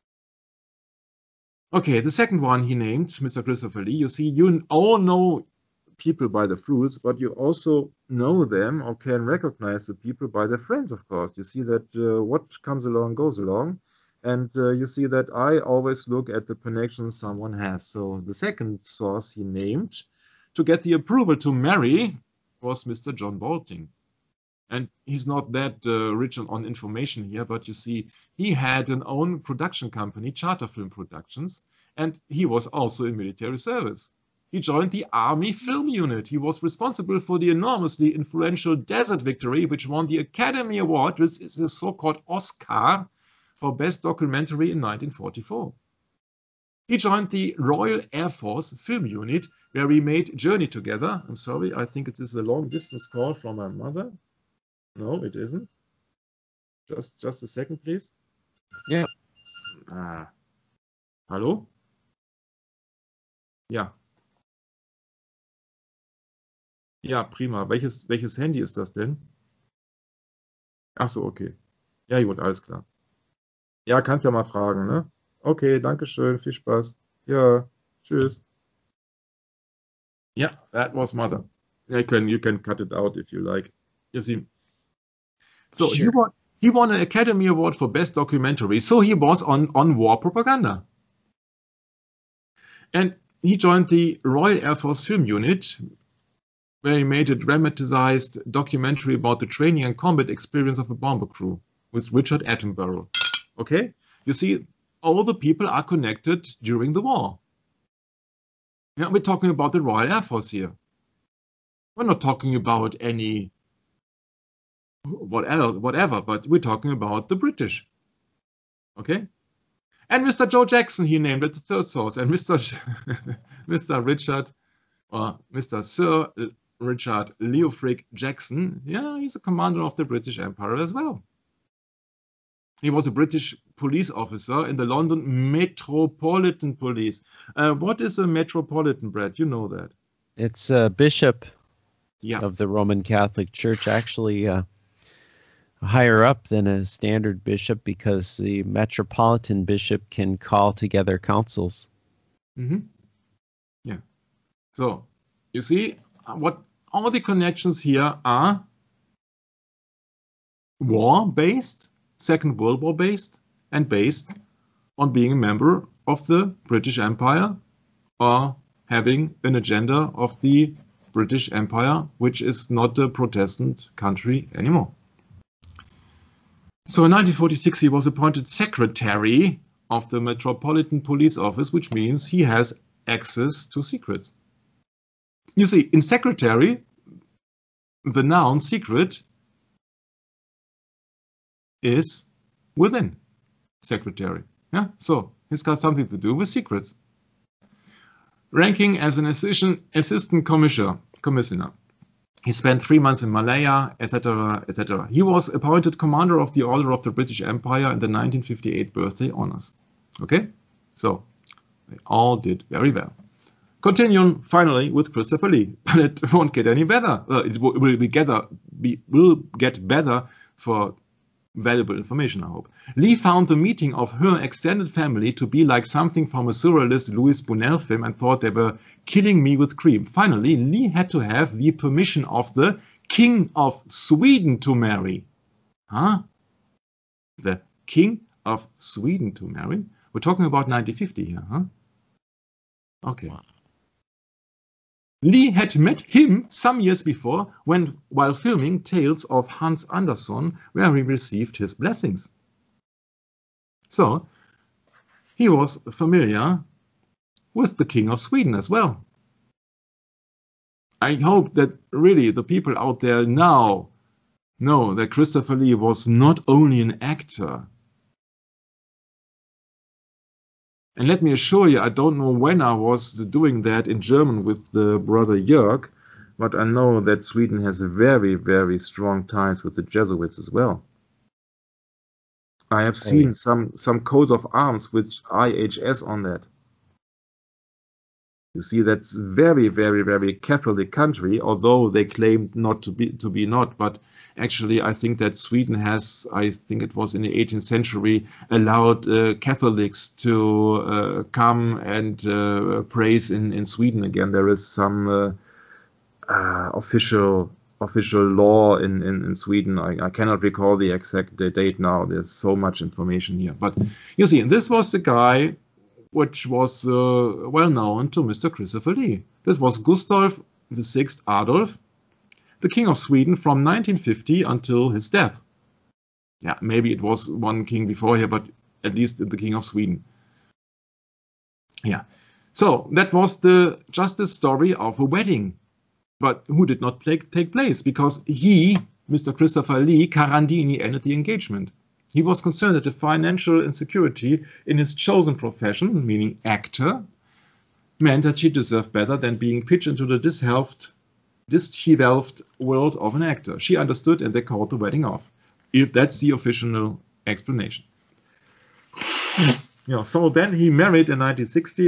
Okay, the second one he named, Mr. Christopher Lee. You see, you all know people by the fruits, but you also know them or can recognize the people by their friends, of course. You see that what comes along goes along. And you see that I always look at the connections someone has. So the second source he named to get the approval to marry was Mr. John Bolting. And he's not that rich on information here, but you see, he had an own production company, Charter Film Productions, and he was also in military service. He joined the Army Film Unit. He was responsible for the enormously influential Desert Victory, which won the Academy Award, which is the so-called Oscar, for Best Documentary in 1944. He joined the Royal Air Force Film Unit, where we made Journey together. I'm sorry, I think it is a long-distance call from my mother. No, it isn't. Just a second, please. Yeah. Hallo? Ja. Ja, prima. Welches Handy ist das denn? Ach so, okay. Ja, gut, alles klar. Ja, kannst ja mal fragen, ne? Okay, danke schön, viel Spaß. Ja, tschüss. Yeah, that was mother. You can cut it out if you like. You see. So sure. He won an Academy Award for Best Documentary. So he was on war propaganda. And he joined the Royal Air Force Film Unit, where he made a dramatized documentary about the training and combat experience of a bomber crew with Richard Attenborough. Okay? You see, all the people are connected during the war. Yeah, we're talking about the Royal Air Force here. We're not talking about any whatever, but we're talking about the British. Okay? And Mr. Joe Jackson, he named it the third source. And Mr. Sir Richard Leofric Jackson, yeah, he's a commander of the British Empire as well. He was a British police officer in the London Metropolitan Police. What is a Metropolitan, Brad? You know that. It's a bishop of the Roman Catholic Church, actually higher up than a standard bishop, because the Metropolitan bishop can call together councils. Mm-hmm. Yeah. So, you see, what all the connections here are war-based, Second World War based, and based on being a member of the British Empire or having an agenda of the British Empire, which is not a Protestant country anymore. So in 1946, he was appointed secretary of the Metropolitan Police Office, which means he has access to secrets. You see, in secretary, the noun secret is within secretary. Yeah, so he's got something to do with secrets. Ranking as an assistant commissioner. He spent 3 months in Malaya, etc., etc. He was appointed commander of the Order of the British Empire in the 1958 birthday honors. Okay, so they all did very well. Continuing finally with Christopher Lee, but it won't get any better. It will get better for valuable information, I hope. Lee found the meeting of her extended family to be like something from a surrealist Louis Buñuel film and thought they were killing me with cream. Finally, Lee had to have the permission of the King of Sweden to marry. Huh? The King of Sweden to marry? We're talking about 1950 here, huh? Okay. Lee had met him some years before while filming Tales of Hans Andersen, where he received his blessings. So, he was familiar with the King of Sweden as well. I hope that really the people out there now know that Christopher Lee was not only an actor, And let me assure you, I don't know when I was doing that in German with the brother Jörg, but I know that Sweden has very, very strong ties with the Jesuits as well. I have seen some coats of arms with IHS on that. You see, that's very, very, very Catholic country, although they claim not to be not. But actually, I think that Sweden has, I think it was in the 18th century, allowed Catholics to come and praise in Sweden again. There is some official law in Sweden. I cannot recall the exact date now. There's so much information here. But you see, this was the guy which was well known to Mr. Christopher Lee. This was Gustav VI Adolf, the King of Sweden from 1950 until his death. Yeah, maybe it was one king before here, but at least the King of Sweden. Yeah, so that was just the story of a wedding, but who did not take place because he, Mr. Christopher Lee, Carandini, ended the engagement. He was concerned that the financial insecurity in his chosen profession, meaning actor, meant that she deserved better than being pitched into the disheveled world of an actor. She understood and they called the wedding off. That's the official explanation. So then he married in 1960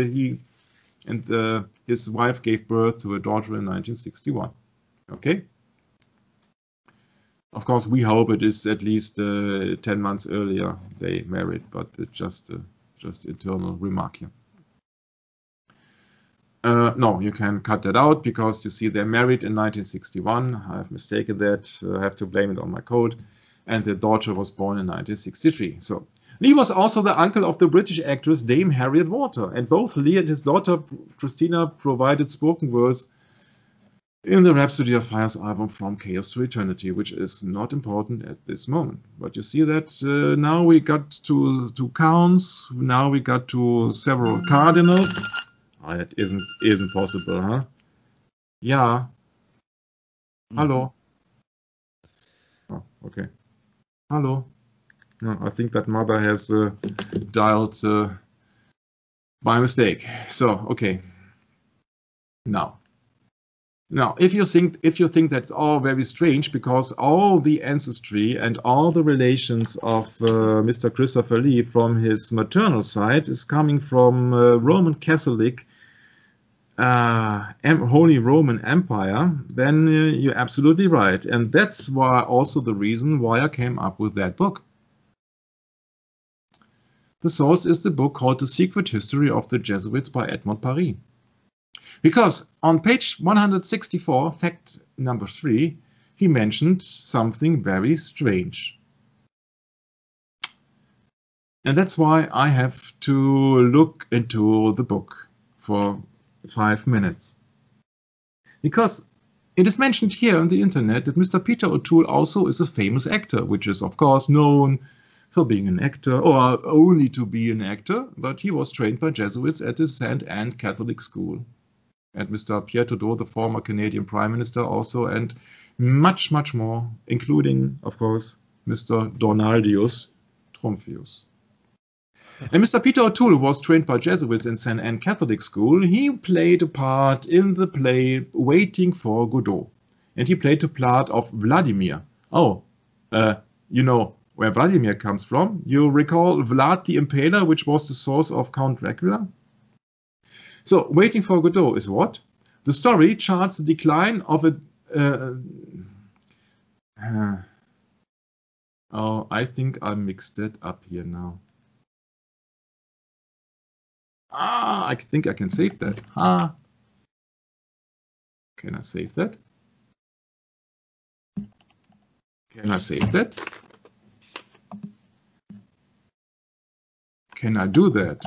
and his wife gave birth to a daughter in 1961. Okay? Of course, we hope it is at least 10 months earlier they married, but it's just internal remark here. No, you can cut that out because you see they're married in 1961. I have mistaken that. I have to blame it on my code. And the daughter was born in 1963. So Lee was also the uncle of the British actress Dame Harriet Water, and both Lee and his daughter Christina provided spoken words in the Rhapsody of Fire's album From Chaos to Eternity, which is not important at this moment. But you see that now we got to counts, now we got to several cardinals. Oh, that isn't possible, huh? Yeah. Hello. Oh, okay. Hello. No, I think that mother has dialed by mistake. So, okay. Now, if you think that's all very strange, because all the ancestry and all the relations of Mr. Christopher Lee from his maternal side is coming from Roman Catholic Holy Roman Empire, then you're absolutely right. And that's why also the reason why I came up with that book. The source is the book called The Secret History of the Jesuits by Edmond Paris. Because on page 164, fact number 3, he mentioned something very strange. And that's why I have to look into the book for 5 minutes. Because it is mentioned here on the internet that Mr. Peter O'Toole also is a famous actor, which is of course known for being an actor, or only to be an actor, but he was trained by Jesuits at the St. Anne Catholic School. And Mr. Pierre Trudeau, the former Canadian Prime Minister also, and much, much more, including, of course, Mr. Donaldius Trumphius. And Mr. Peter O'Toole was trained by Jesuits in St. Anne Catholic School. He played a part in the play Waiting for Godot. And he played the part of Vladimir. Oh, you know where Vladimir comes from. You recall Vlad the Impaler, which was the source of Count Dracula? So, Waiting for Godot is what? The story charts the decline of a... oh, I think I mixed that up here now. I think I can save that. Can I save that? Can I save that? Can I do that?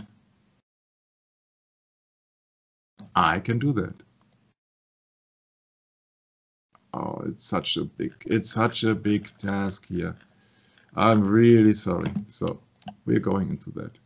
I can do that. Oh, it's such a big task here. I'm really sorry. So we're going into that.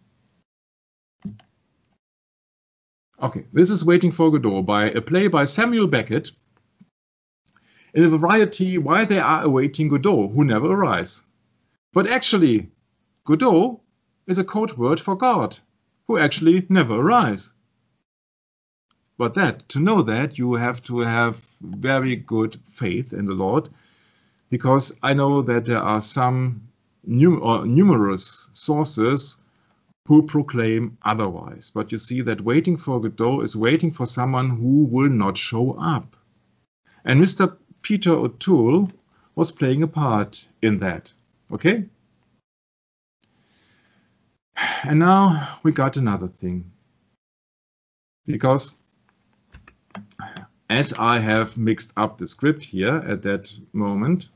Okay, this is Waiting for Godot, a play by Samuel Beckett in the variety Why They Are Awaiting Godot, Who Never Arrives. But actually, Godot is a code word for God, who actually never arrives. But to know that, you have to have very good faith in the Lord, because I know that there are some numerous sources who proclaim otherwise. But you see that waiting for Godot is waiting for someone who will not show up. And Mr. Peter O'Toole was playing a part in that. Okay? And now we got another thing. Because as I have mixed up the script here at that moment,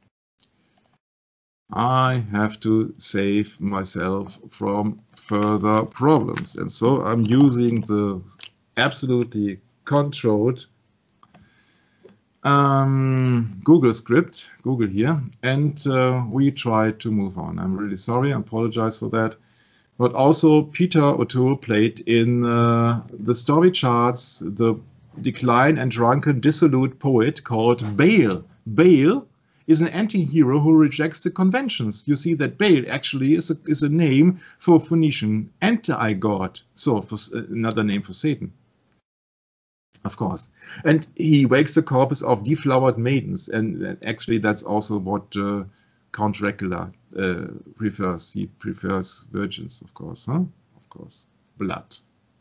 I have to save myself from further problems. And so I'm using the absolutely controlled Google script, Google here, and we try to move on. I'm really sorry, I apologize for that. But also Peter O'Toole played in the story charts the decline and drunken dissolute poet called Baal. Baal is an anti-hero who rejects the conventions. You see that Baal actually is a name for Phoenician anti-god, so for another name for Satan, of course. And he wakes the corpus of deflowered maidens, and actually that's also what Count Dracula prefers. He prefers virgins, of course, huh? Of course, blood.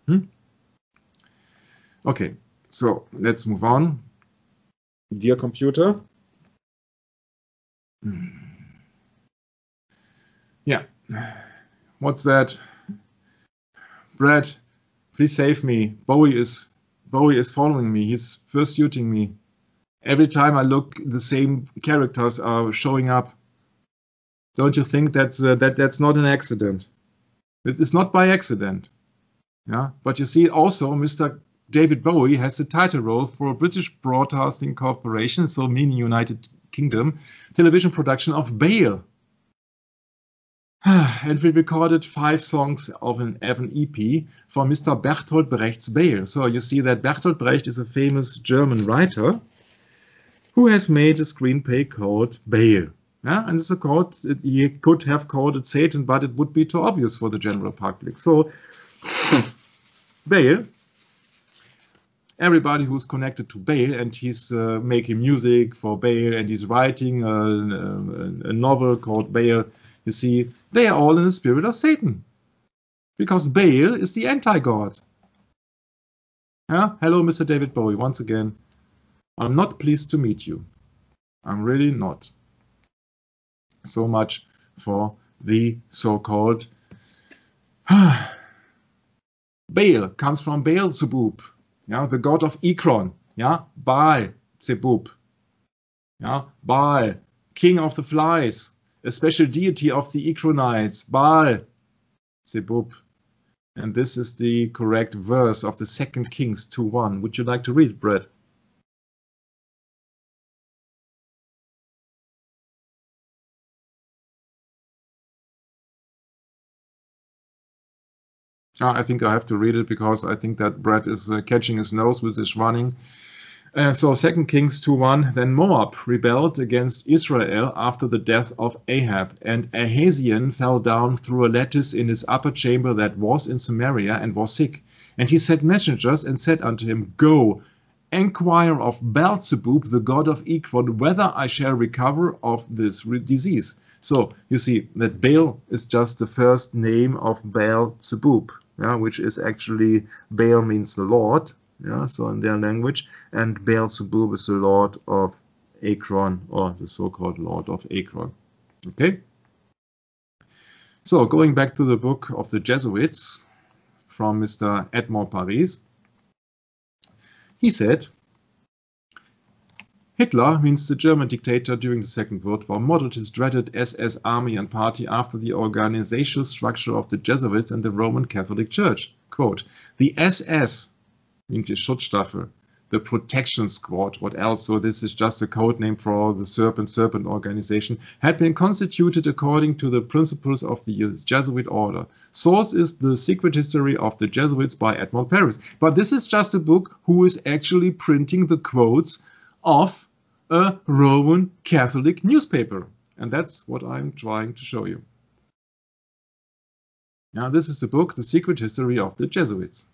Okay, so let's move on. Dear computer. Yeah, what's that? Brad, please save me. Bowie is following me. He's pursuing me. Every time I look, the same characters are showing up. Don't you think that's not an accident? It's not by accident. Yeah, but you see, also Mr. David Bowie has the title role for British Broadcasting Corporation, so meaning United Kingdom, television production of Baal. And we recorded 5 songs of an EP for Mr. Bertolt Brecht's Baal. So you see that Bertolt Brecht is a famous German writer who has made a screenplay called Baal. Yeah? And he could have called it Satan, but it would be too obvious for the general public. So Baal, everybody who's connected to Baal, and he's making music for Baal, and he's writing a novel called Baal, you see, they are all in the spirit of Satan. Because Baal is the anti-god. Yeah? Hello, Mr. David Bowie, once again. I'm not pleased to meet you. I'm really not. So much for the so-called Baal comes from Beelzebub, yeah, the god of Ekron, yeah, Baal Zebub, yeah, Baal, king of the flies, a special deity of the Ekronites, Baal Zebub. And this is the correct verse of the 2 Kings 2:1. Would you like to read, Brett? I think I have to read it because I think that Brett is catching his nose with his running. So 2 Kings 2:1, then Moab rebelled against Israel after the death of Ahab, and Ahaziah fell down through a lattice in his upper chamber that was in Samaria and was sick. And he sent messengers and said unto him, Go, enquire of Beelzebub, the god of Ekron, whether I shall recover of this disease. So you see that Baal is just the first name of Beelzebub, yeah, which is actually, Baal means the Lord, yeah, so in their language, and Beelzebub is the Lord of Ekron, or the so-called Lord of Ekron. Okay? So going back to the book of the Jesuits from Mr. Edmond Paris, he said, Hitler, means the German dictator during the Second World War, modeled his dreaded SS army and party after the organizational structure of the Jesuits and the Roman Catholic Church. Quote, the SS, meaning the Schutzstaffel, the protection squad, what else? So this is just a code name for the Serpent organization, had been constituted according to the principles of the Jesuit order. Source is The Secret History of the Jesuits by Edmond Paris. But this is just a book who is actually printing the quotes of a Roman Catholic newspaper. And that's what I'm trying to show you. Now, this is the book, The Secret History of the Jesuits.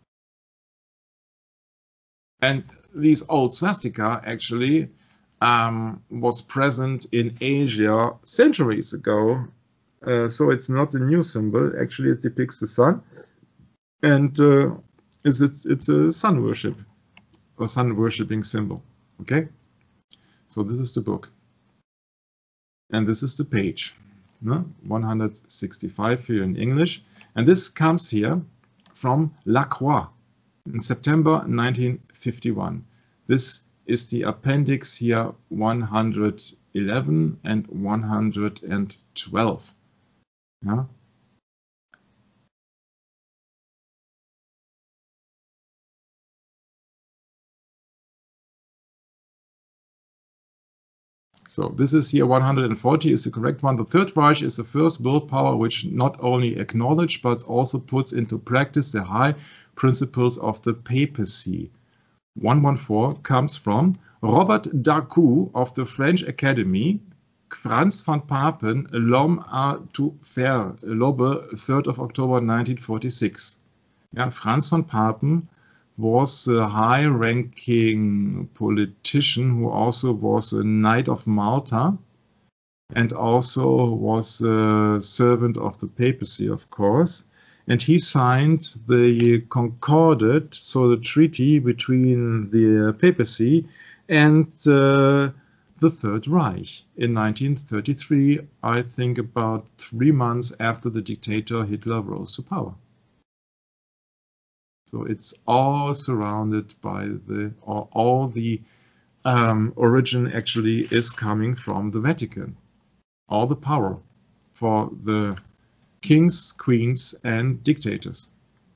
And these old swastika actually was present in Asia centuries ago. So it's not a new symbol. Actually, it depicts the sun. And it's a sun worship or sun worshipping symbol. Okay? So this is the book. And this is the page. No? 165 here in English. And this comes here from Lacroix in September 1951. This is the appendix here 111 and 112. Yeah? So this is here 140 is the correct one. The Third Reich is the first world power which not only acknowledged but also puts into practice the high principles of the papacy. 114 comes from Robert Darcoux of the French Academy, Franz van Papen, L'homme à tout faire, Lobbe, 3rd of October 1946. Yeah, Franz van Papen was a high-ranking politician who also was a Knight of Malta and also was a servant of the papacy, of course. And he signed the Concordat, so the treaty between the papacy and the Third Reich in 1933, I think about 3 months after the dictator Hitler rose to power. So it's all surrounded by all the origin actually is coming from the Vatican. All the power for the kings, queens, and dictators.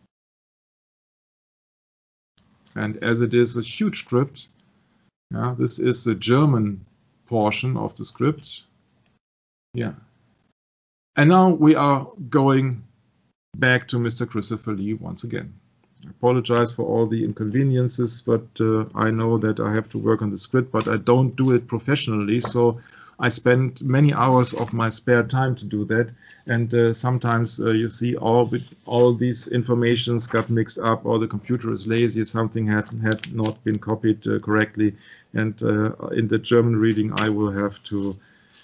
And as it is a huge script, yeah, this is the German portion of the script. Yeah. And now we are going back to Mr. Christopher Lee once again. I apologize for all the inconveniences, but I know that I have to work on the script, but I don't do it professionally, so I spend many hours of my spare time to do that, and sometimes you see all these informations got mixed up, or the computer is lazy, something had not been copied correctly, and in the German reading I will have to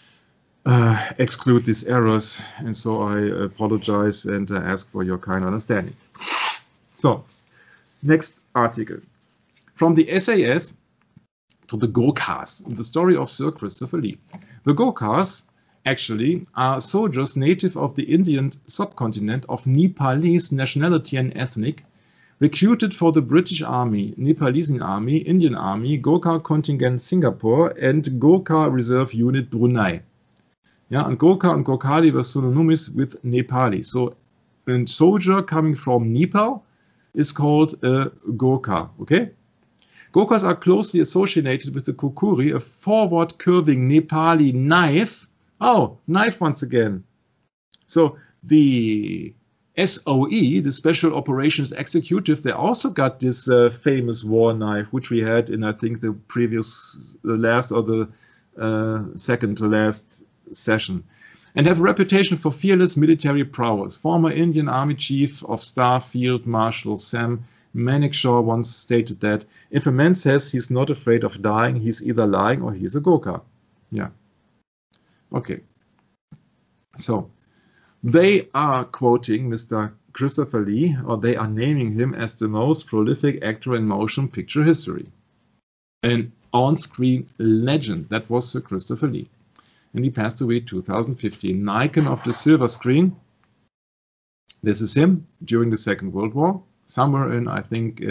exclude these errors, and so I apologize and ask for your kind understanding. So, next article. From the SAS to the Gurkhas, the story of Sir Christopher Lee. The Gurkhas actually are soldiers native of the Indian subcontinent of Nepalese nationality and ethnic, recruited for the British Army, Nepalese Army, Indian Army, Gurkha Contingent Singapore, and Gurkha Reserve Unit Brunei. Yeah, and Gurkha and Gurkhali were synonymous with Nepali. So, a soldier coming from Nepal is called a Gurkha, okay? Gurkhas are closely associated with the kukuri, a forward-curving Nepali knife. Oh, knife once again. So the SOE, the Special Operations Executive, they also got this famous war knife, which we had in, I think, the last or the second to last session, and have a reputation for fearless military prowess. Former Indian Army Chief of Staff Field Marshal Sam Manekshaw once stated that if a man says he's not afraid of dying, he's either lying or he's a Gurkha. Yeah. Okay. So they are quoting Mr. Christopher Lee, or they are naming him as the most prolific actor in motion picture history. An on-screen legend. That was Sir Christopher Lee. And he passed away in 2015. An icon of the silver screen. This is him during the Second World War. Somewhere in, I think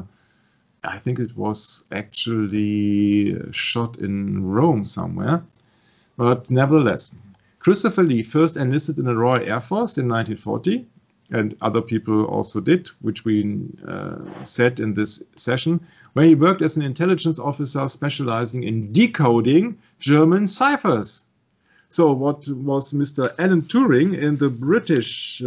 it was actually shot in Rome somewhere. But nevertheless, Christopher Lee first enlisted in the Royal Air Force in 1940, and other people also did, which we said in this session, where he worked as an intelligence officer specializing in decoding German ciphers. So what was Mr. Alan Turing in the British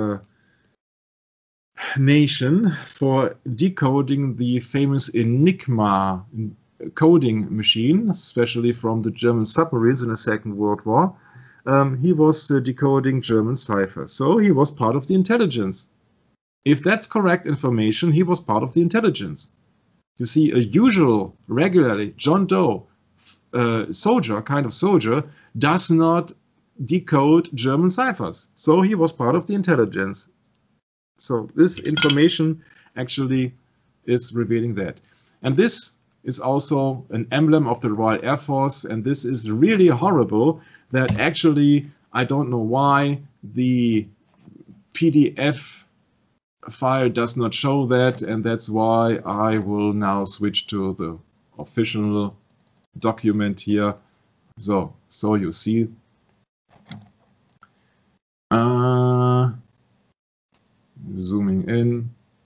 nation for decoding the famous Enigma coding machine, especially from the German submarines in the Second World War, he was decoding German ciphers. So he was part of the intelligence. If that's correct information, he was part of the intelligence. You see, a usual, regularly John Doe soldier, kind of soldier, does not decode German ciphers. So he was part of the intelligence. So this information actually is revealing that. And this is also an emblem of the Royal Air Force. And this is really horrible that actually, I don't know why the PDF file does not show that. And that's why I will now switch to the official document here. So you see. Zooming in,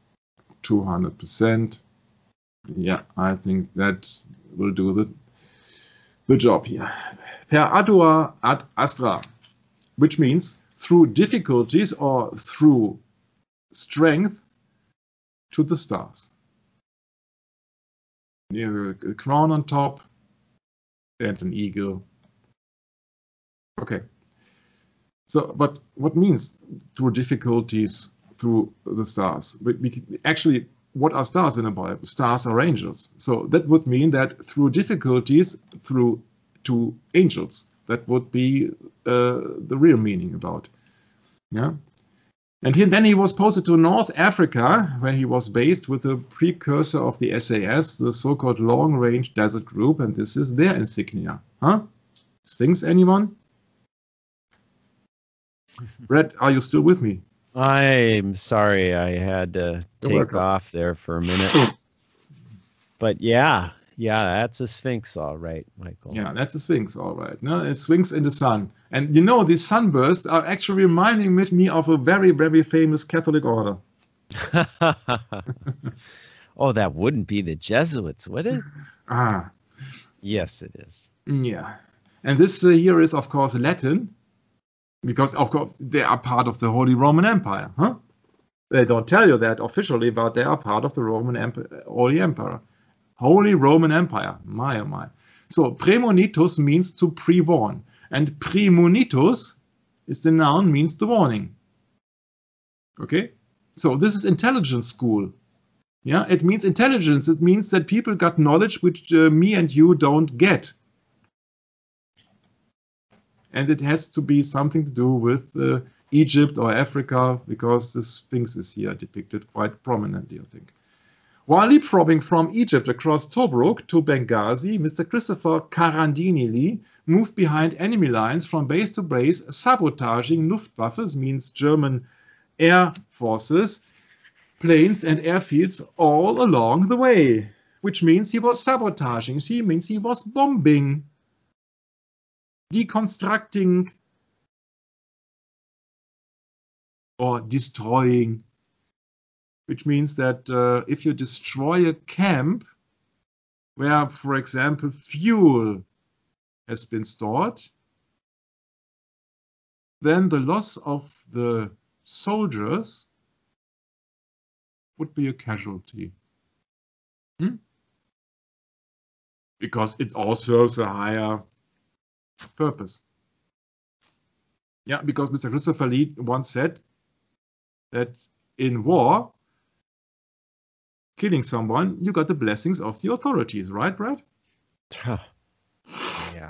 200%. Yeah, I think that will do the job here. Per ardua ad astra, which means through difficulties or through strength to the stars. A crown on top and an eagle. Okay. So, but what means through difficulties through the stars? Actually, what are stars in the Bible? Stars are angels. So that would mean that through difficulties, through to angels. That would be the real meaning about. Yeah. And then he was posted to North Africa, where he was based with a precursor of the SAS, the so-called long-range desert group, and this is their insignia. Huh? Sphinx, anyone? Brett, are you still with me? I'm sorry, I had to take off there for a minute. But yeah, that's a Sphinx, all right, Michael. Yeah, that's a Sphinx, all right. No, a Sphinx in the sun. And you know, these sunbursts are actually reminding me of a very, very famous Catholic order. Oh, that wouldn't be the Jesuits, would it? Ah. Yes, it is. Yeah. And this here is, of course, Latin. Because, of course, they are part of the Holy Roman Empire. Huh? They don't tell you that officially, but they are part of the Holy Empire. Holy Roman Empire. My, oh my. So, premonitus means to pre-warn. And premonitus is the noun, means the warning. Okay? So, this is intelligence school. Yeah, it means intelligence. It means that people got knowledge which me and you don't get. And it has to be something to do with Egypt or Africa, because the Sphinx is here depicted quite prominently, I think. While leapfrogging from Egypt across Tobruk to Benghazi, Mr. Christopher Carandini moved behind enemy lines from base to base, sabotaging Luftwaffes, means German air forces, planes and airfields all along the way, which means he was sabotaging. He means he was bombing. Deconstructing or destroying, which means that if you destroy a camp where, for example, fuel has been stored, then the loss of the soldiers would be a casualty. Because it all serves a higher purpose. Yeah, because Mr. Christopher Lee once said that in war, killing someone, you got the blessings of the authorities, right, Brad? Yeah.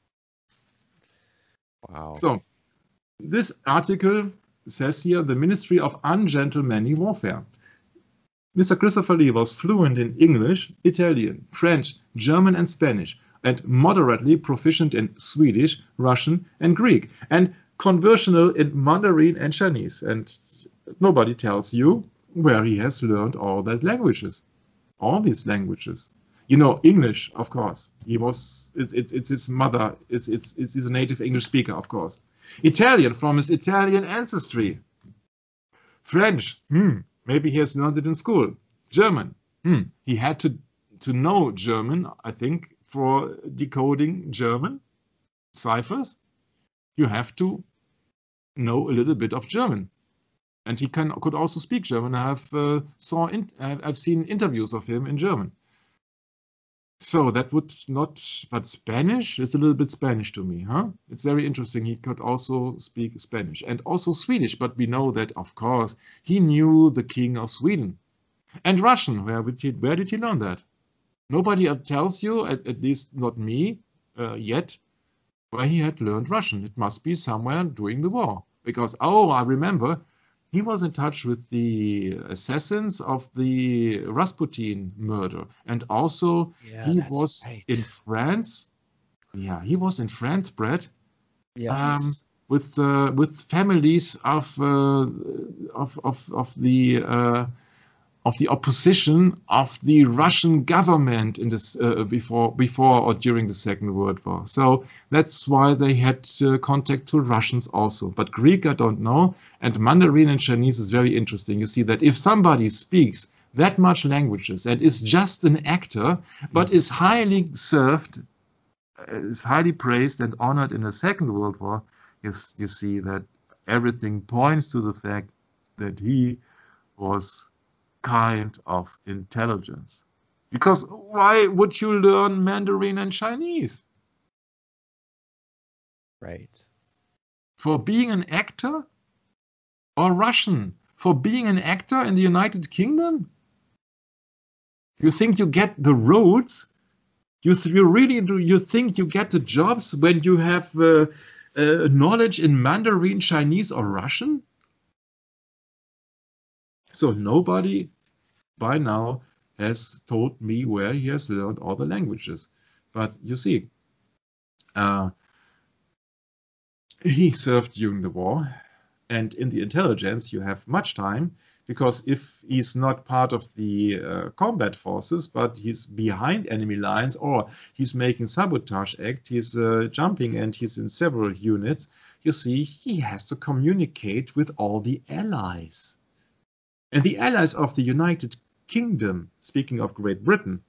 Wow. So, this article says here, the Ministry of Ungentlemanly Warfare. Mr. Christopher Lee was fluent in English, Italian, French, German, and Spanish, and moderately proficient in Swedish, Russian, and Greek, and conversational in Mandarin and Chinese. And nobody tells you where he has learned all that languages, all these languages. You know, English, of course. It's his mother. He's a native English speaker, of course. Italian, from his Italian ancestry. French, maybe he has learned it in school. German, he had to know German, I think, for decoding German ciphers. You have to know a little bit of German. And he could also speak German. I've seen interviews of him in German. So that would not, but Spanish is a little bit Spanish to me, huh? It's very interesting. He could also speak Spanish and also Swedish, but we know that, of course, he knew the king of Sweden. And Russian, where did he learn that? Nobody tells you, at least not me, yet, where he had learned Russian. It must be somewhere during the war. Because, oh, I remember, he was in touch with the assassins of the Rasputin murder. And also, Yeah, he that's was right. in France. Yeah, he was in France, Brett, Yes. with families of the opposition of the Russian government in this before or during the Second World War. So that's why they had contact to Russians also. But Greek, I don't know. And Mandarin and Chinese is very interesting. You see that if somebody speaks that much languages and is just an actor, but is highly served, is highly praised and honored in the Second World War, you see that everything points to the fact that he was kind of intelligence. Because why would you learn Mandarin and Chinese? Right. For being an actor? Or Russian? For being an actor in the United Kingdom? You think you get the roads? You really do? You think you get the jobs when you have knowledge in Mandarin, Chinese, or Russian? So nobody by now has told me where he has learned all the languages. But you see, he served during the war, and in the intelligence you have much time, because if he's not part of the combat forces, but he's behind enemy lines, or he's making sabotage act, he's jumping and he's in several units, you see, he has to communicate with all the allies. And the allies of the United Kingdom, speaking of Great Britain,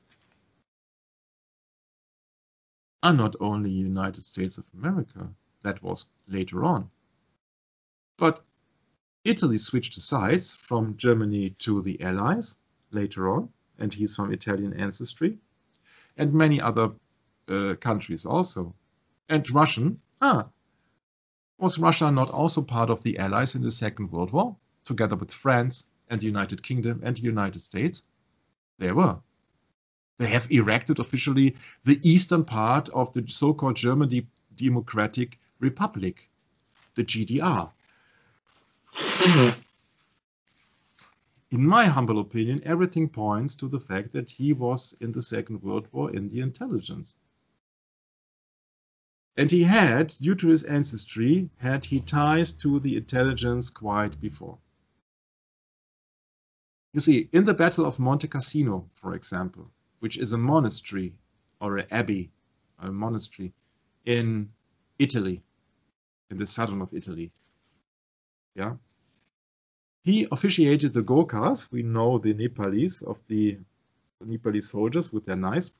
are not only United States of America. That was later on. But Italy switched sides from Germany to the Allies later on, and he's from Italian ancestry, and many other countries also. And Russian, was Russia not also part of the Allies in the Second World War, together with France and the United Kingdom and the United States? They were. They have erected officially the eastern part of the so-called German Democratic Republic, the GDR. In my humble opinion, everything points to the fact that he was in the Second World War in the intelligence. And he had, due to his ancestry, had he ties to the intelligence quite before. You see, in the Battle of Monte Cassino, for example, which is a monastery or an abbey, a monastery in Italy, in the southern of Italy, yeah, he officiated the Gorkhas. We know the Nepalese, of the Nepalese soldiers with their knives.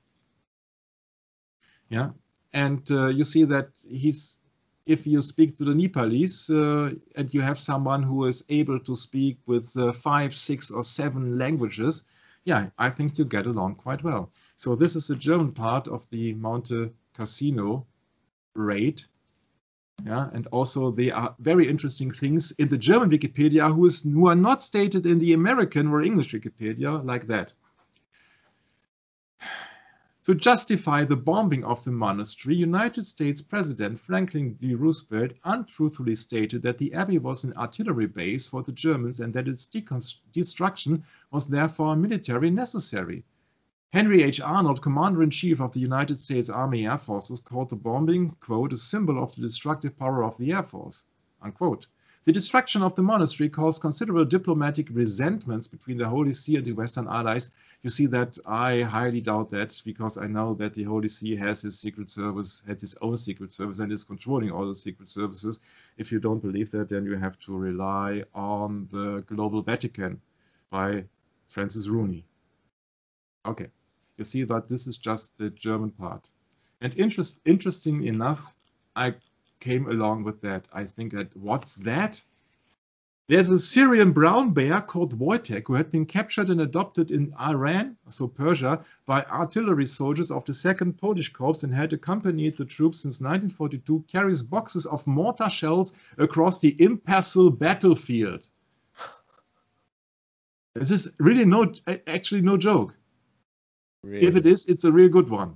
Yeah, and you see that if you speak to the Nepalese and you have someone who is able to speak with 5, 6, or 7 languages, yeah, I think you get along quite well. So this is the German part of the Monte Cassino raid. Yeah, and also there are very interesting things in the German Wikipedia who are not stated in the American or English Wikipedia, like that. To justify the bombing of the monastery, United States President Franklin D. Roosevelt untruthfully stated that the abbey was an artillery base for the Germans and that its destruction was therefore military necessary. Henry H. Arnold, Commander-in-Chief of the United States Army Air Forces, called the bombing, quote, a symbol of the destructive power of the Air Force, unquote. The destruction of the monastery caused considerable diplomatic resentments between the Holy See and the Western Allies. You see that I highly doubt that, because I know that the Holy See has his secret service, has his own secret service, and is controlling all the secret services. If you don't believe that, then you have to rely on the Global Vatican by Francis Rooney. Okay. You see that this is just the German part. And interesting enough, I came along with that. I think that, what's that? There's a Syrian brown bear called Wojtek who had been captured and adopted in Iran, so Persia, by artillery soldiers of the 2nd Polish Corps and had accompanied the troops since 1942, carries boxes of mortar shells across the impassable battlefield. This is really actually no joke. Really? If it is, it's a real good one.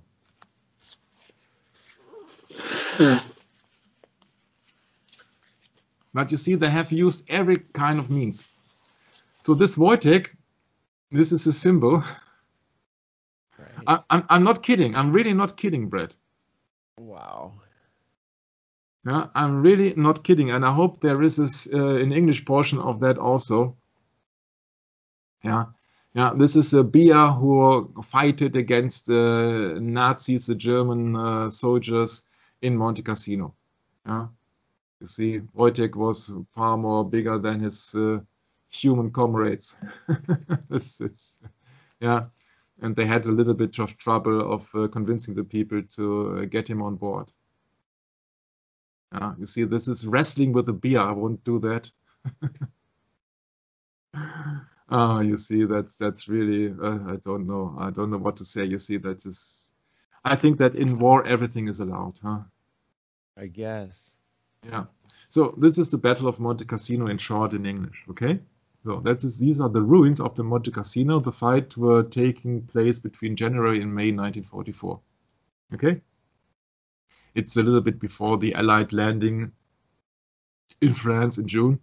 But you see, they have used every kind of means. So this Wojtek, this is a symbol. Right. I'm not kidding. I'm really not kidding, Brett. Wow. Yeah, I'm really not kidding. And I hope there is an English portion of that also. Yeah. Yeah, this is a bear who fought against the Nazis, the German soldiers in Monte Cassino. Yeah. You see, Wojtek was far more bigger than his human comrades. Yeah, and they had a little bit of trouble of convincing the people to get him on board. Yeah, you see, this is wrestling with a bear. I won't do that. You see, that's really I don't know what to say. You see, that is. I think that in war everything is allowed, huh? I guess. Yeah. So this is the Battle of Monte Cassino in short in English, okay? So these are the ruins of the Monte Cassino. The fight were taking place between January and May 1944. Okay? It's a little bit before the Allied landing in France in June.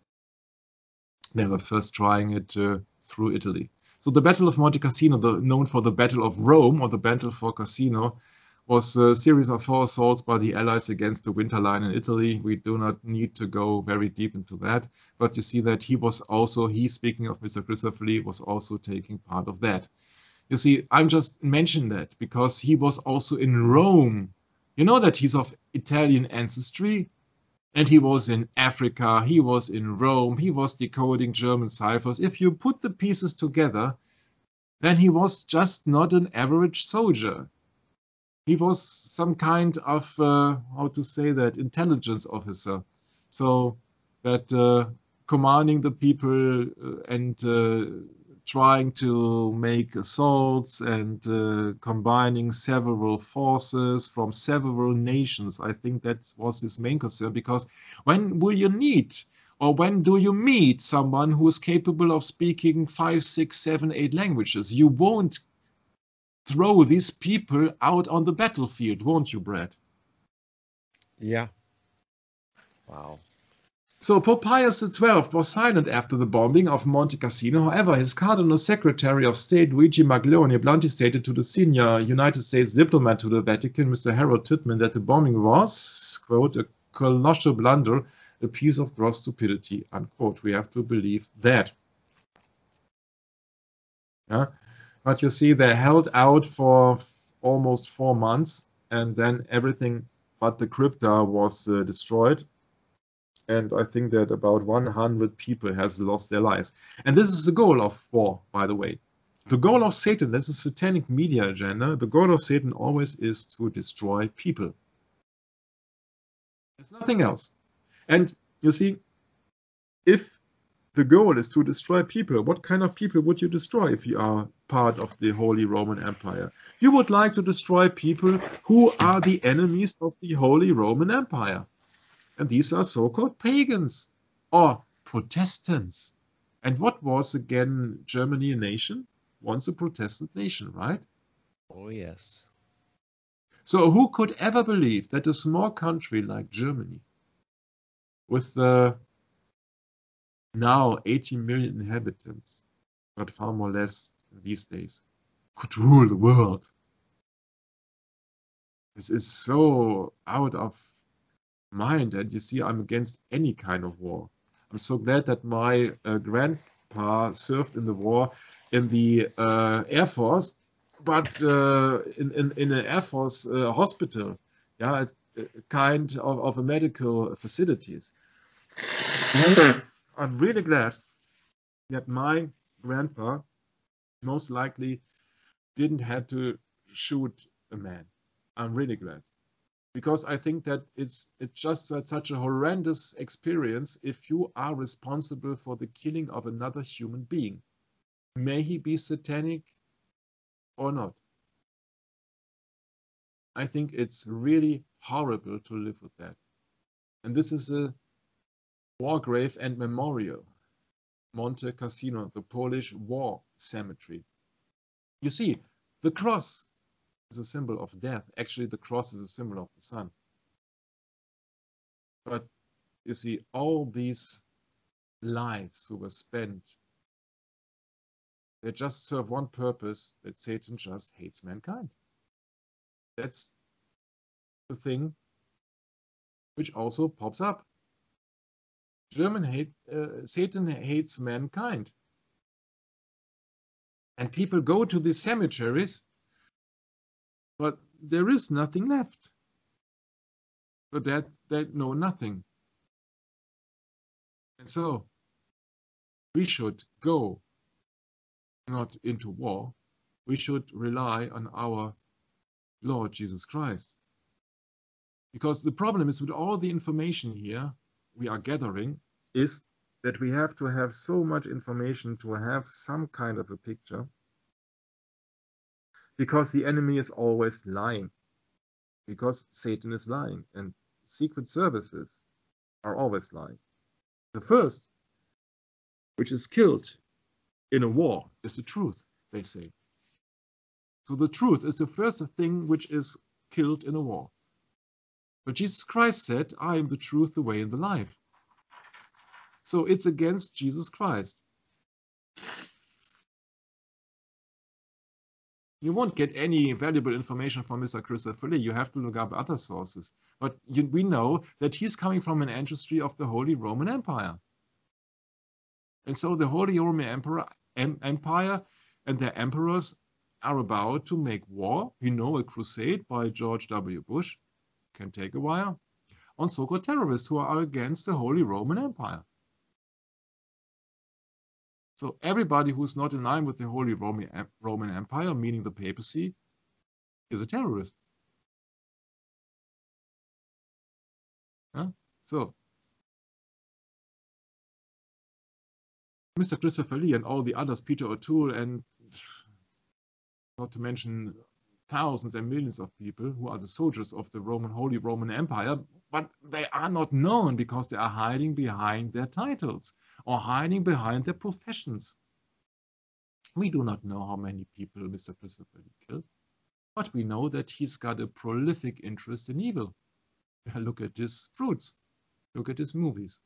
They were first trying it through Italy. So the Battle of Monte Cassino, known for the Battle of Rome or the Battle for Cassino, was a series of 4 assaults by the Allies against the Winter Line in Italy. We do not need to go very deep into that, but you see that he, speaking of Mr. Christopher Lee, was also taking part of that. You see, I'm just mentioning that because he was also in Rome. You know that he's of Italian ancestry, and he was in Africa, he was in Rome, he was decoding German ciphers. If you put the pieces together, then he was just not an average soldier. He was some kind of, how to say that, intelligence officer. So that commanding the people and trying to make assaults and combining several forces from several nations. I think that was his main concern, because when will you need or when do you meet someone who is capable of speaking 5, 6, 7, 8 languages? You won't throw these people out on the battlefield, won't you, Brad? Yeah. Wow. So Pope Pius XII was silent after the bombing of Monte Cassino. However, his Cardinal Secretary of State, Luigi Maglione, bluntly stated to the senior United States diplomat to the Vatican, Mr. Harold Titman, that the bombing was, quote, a colossal blunder, a piece of gross stupidity, unquote. We have to believe that. Yeah? But you see, they held out for almost 4 months, and then everything but the crypta was destroyed. And I think that about 100 people has lost their lives. And this is the goal of war, by the way. The goal of Satan, this is Satanic Media Agenda, the goal of Satan always is to destroy people. There's nothing else. And you see, if the goal is to destroy people, what kind of people would you destroy if you are part of the Holy Roman Empire? You would like to destroy people who are the enemies of the Holy Roman Empire. And these are so-called pagans or Protestants. And what was again Germany a nation? Once a Protestant nation, right? Oh, yes. So who could ever believe that a small country like Germany, with now 80 million inhabitants, but far more less these days, could rule the world? This is so out of mind, and you see, I'm against any kind of war. I'm so glad that my grandpa served in the war in the Air Force, but in an Air Force hospital, yeah, a kind of a medical facilities. I'm really glad that my grandpa most likely didn't have to shoot a man. I'm really glad, because I think that it's just such a horrendous experience if you are responsible for the killing of another human being. May he be satanic or not. I think it's really horrible to live with that. And this is a war grave and memorial. Monte Cassino, the Polish war cemetery. You see, the cross is a symbol of death. Actually, the cross is a symbol of the sun. But you see, all these lives who were spent, they just serve one purpose, that Satan just hates mankind. That's the thing which also pops up. Satan hates mankind. And people go to these cemeteries, but there is nothing left. So that they know nothing. And so we should go not into war. We should rely on our Lord Jesus Christ. Because the problem is with all the information here we are gathering is that we have to have so much information to have some kind of a picture. Because the enemy is always lying. Because Satan is lying. And secret services are always lying. The first, which is killed in a war, is the truth, they say. So the truth is the first thing which is killed in a war. But Jesus Christ said, I am the truth, the way, and the life. So it's against Jesus Christ. You won't get any valuable information from Mr. Christopher Lee. You have to look up other sources. But we know that he's coming from an ancestry of the Holy Roman Empire. And so the Holy Roman Empire and their emperors are about to make war. We know a crusade by George W. Bush can take a while on so-called terrorists who are against the Holy Roman Empire. So everybody who's not in line with the Holy Roman Empire, meaning the papacy, is a terrorist. Huh? So Mr. Christopher Lee and all the others, Peter O'Toole, and not to mention thousands and millions of people who are the soldiers of the Holy Roman Empire, but they are not known because they are hiding behind their titles or hiding behind their professions. We do not know how many people Mr. Christopher Lee killed, but we know that he's got a prolific interest in evil. Look at his fruits. Look at his movies.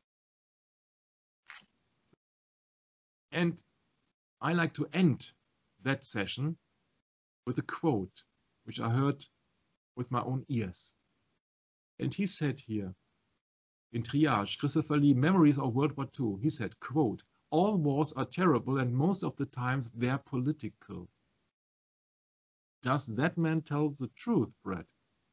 And I like to end that session with a quote, which I heard with my own ears. And he said here, in Triage, Christopher Lee, Memories of World War II, he said, quote, all wars are terrible and most of the times they're political. Does that man tell the truth, Brett?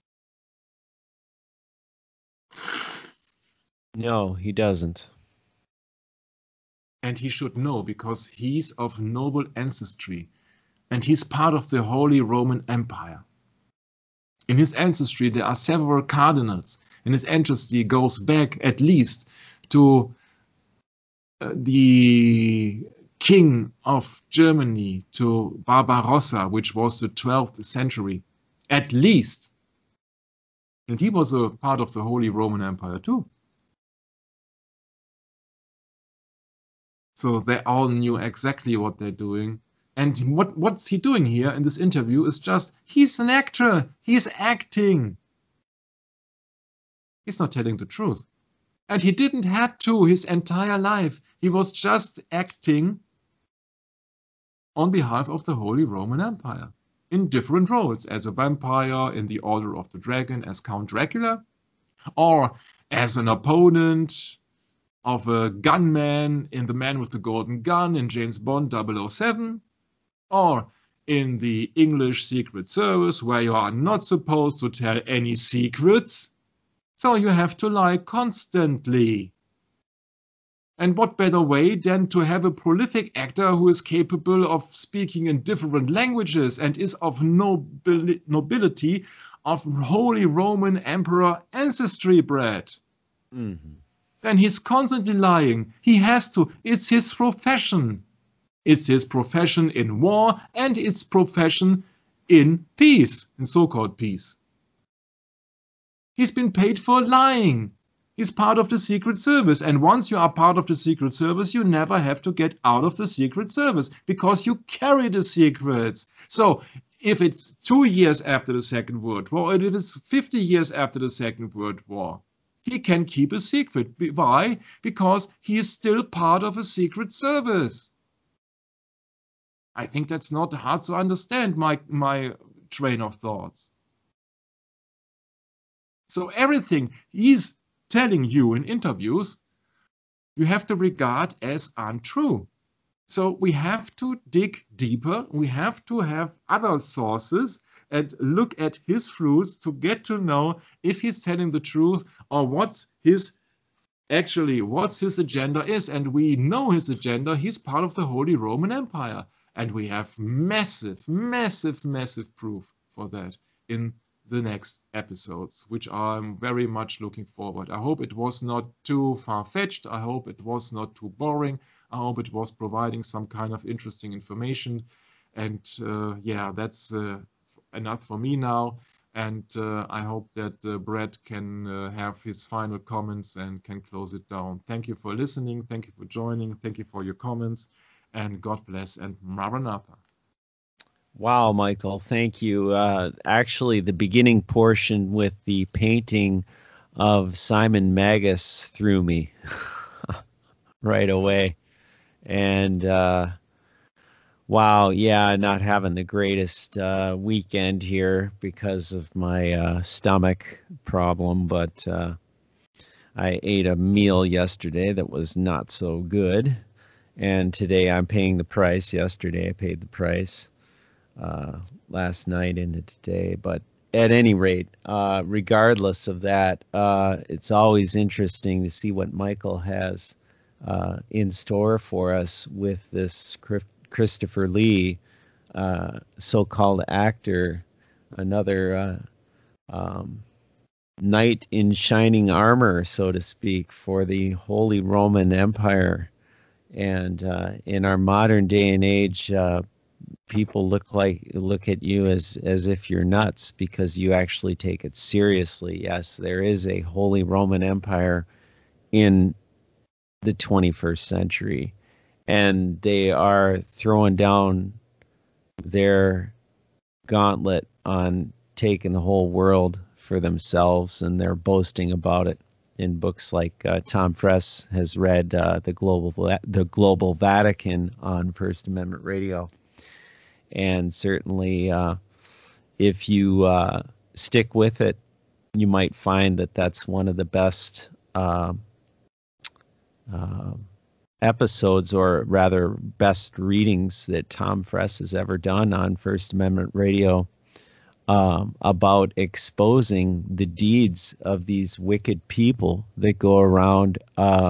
No, he doesn't. And he should know because he's of noble ancestry and he's part of the Holy Roman Empire. In his ancestry, there are several cardinals. And his ancestry goes back at least to the king of Germany, to Barbarossa, which was the 12th century, at least. And he was a part of the Holy Roman Empire too. So they all knew exactly what they're doing. And what's he doing here in this interview is just, he's an actor. He's acting. He's not telling the truth. And he didn't have to his entire life. He was just acting on behalf of the Holy Roman Empire in different roles, as a vampire in the Order of the Dragon as Count Dracula, or as an opponent of a gunman in The Man with the Golden Gun in James Bond 007, or in the English Secret Service, where you are not supposed to tell any secrets. So you have to lie constantly. And what better way than to have a prolific actor who is capable of speaking in different languages and is of nobility of Holy Roman Emperor ancestry, Brad. Mm-hmm. And he's constantly lying. He has to. It's his profession. It's his profession in war, and it's profession in peace, in so-called peace. He's been paid for lying. He's part of the Secret Service. And once you are part of the Secret Service, you never have to get out of the Secret Service because you carry the secrets. So if it's 2 years after the Second World War, or if it's 50 years after the Second World War, he can keep a secret. Why? Because he is still part of a Secret Service. I think that's not hard to understand, my train of thoughts. So everything he's telling you in interviews, you have to regard as untrue. So we have to dig deeper. We have to have other sources and look at his fruits to get to know if he's telling the truth or what's his agenda is. And we know his agenda. He's part of the Holy Roman Empire. And we have massive, massive, massive proof for that in the next episodes, which I'm very much looking forward. I hope it was not too far-fetched. I hope it was not too boring. I hope it was providing some kind of interesting information. And yeah, that's enough for me now. And I hope that Brett can have his final comments and can close it down. Thank you for listening. Thank you for joining. Thank you for your comments. And God bless and Maranatha. Wow, Michael, thank you. Actually, the beginning portion with the painting of Simon Magus threw me right away. And wow, yeah, not having the greatest weekend here because of my stomach problem, but I ate a meal yesterday that was not so good. And today I'm paying the price. Yesterday I paid the price. Last night into today. But at any rate, regardless of that, it's always interesting to see what Michael has in store for us with this Christopher Lee, so-called actor, another knight in shining armor, so to speak, for the Holy Roman Empire. And in our modern day and age, people look at you as if you're nuts because you actually take it seriously. Yes, there is a Holy Roman Empire in the 21st century, and they are throwing down their gauntlet on taking the whole world for themselves, and they're boasting about it in books like Tom Fress has read the Global Vatican on First Amendment Radio. And certainly, if you stick with it, you might find that that's one of the best episodes, or rather best readings that Tom Fress has ever done on First Amendment Radio, about exposing the deeds of these wicked people that go around,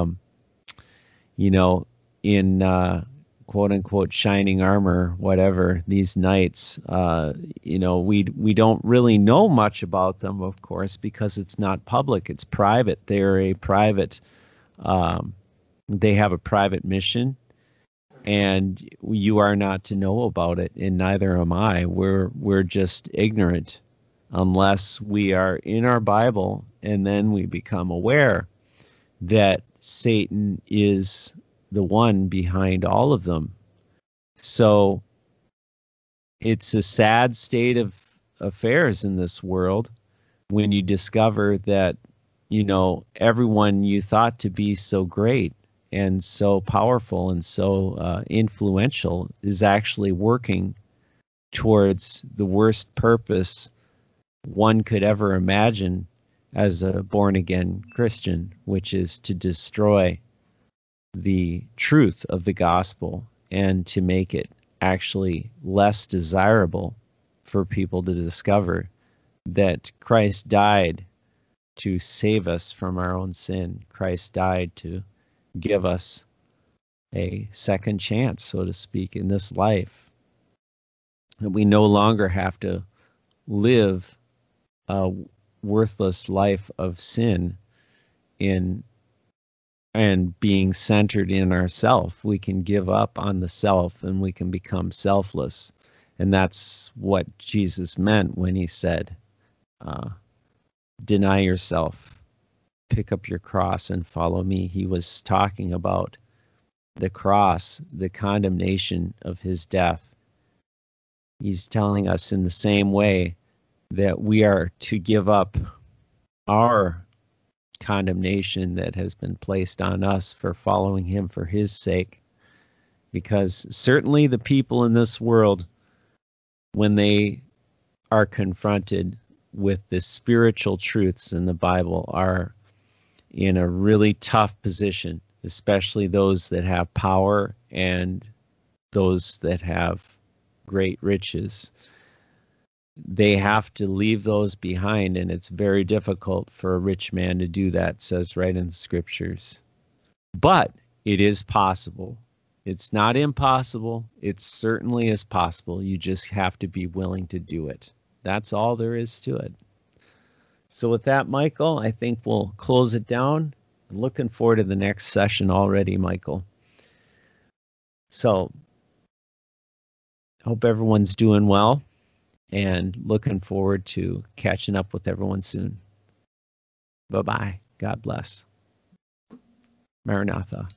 in quote unquote shining armor, whatever, these knights. We don't really know much about them, of course, because it's not public, it's private. They're a private, they have a private mission, and you are not to know about it, and neither am I. We're just ignorant unless we are in our Bible, and then we become aware that Satan is the one behind all of them. So it's a sad state of affairs in this world when you discover that, everyone you thought to be so great and so powerful and so influential is actually working towards the worst purpose one could ever imagine as a born-again Christian, which is to destroy the truth of the gospel and to make it actually less desirable for people to discover that Christ died to save us from our own sin. Christ died to give us a second chance, so to speak, in this life. That we no longer have to live a worthless life of sin and being centered in ourself. We can give up on the self and we can become selfless. And that's what Jesus meant when he said, deny yourself, pick up your cross and follow me. He was talking about the cross, the condemnation of his death. He's telling us in the same way that we are to give up our condemnation that has been placed on us for following him for his sake. Because certainly the people in this world, when they are confronted with the spiritual truths in the Bible, are in a really tough position, especially those that have power and those that have great riches. They have to leave those behind, and it's very difficult for a rich man to do that, says right in the scriptures. But it is possible. It's not impossible. It certainly is possible. You just have to be willing to do it. That's all there is to it. So with that, Michael, I think we'll close it down. I'm looking forward to the next session already, Michael. So hope everyone's doing well, and looking forward to catching up with everyone soon. Bye-bye. God bless. Maranatha.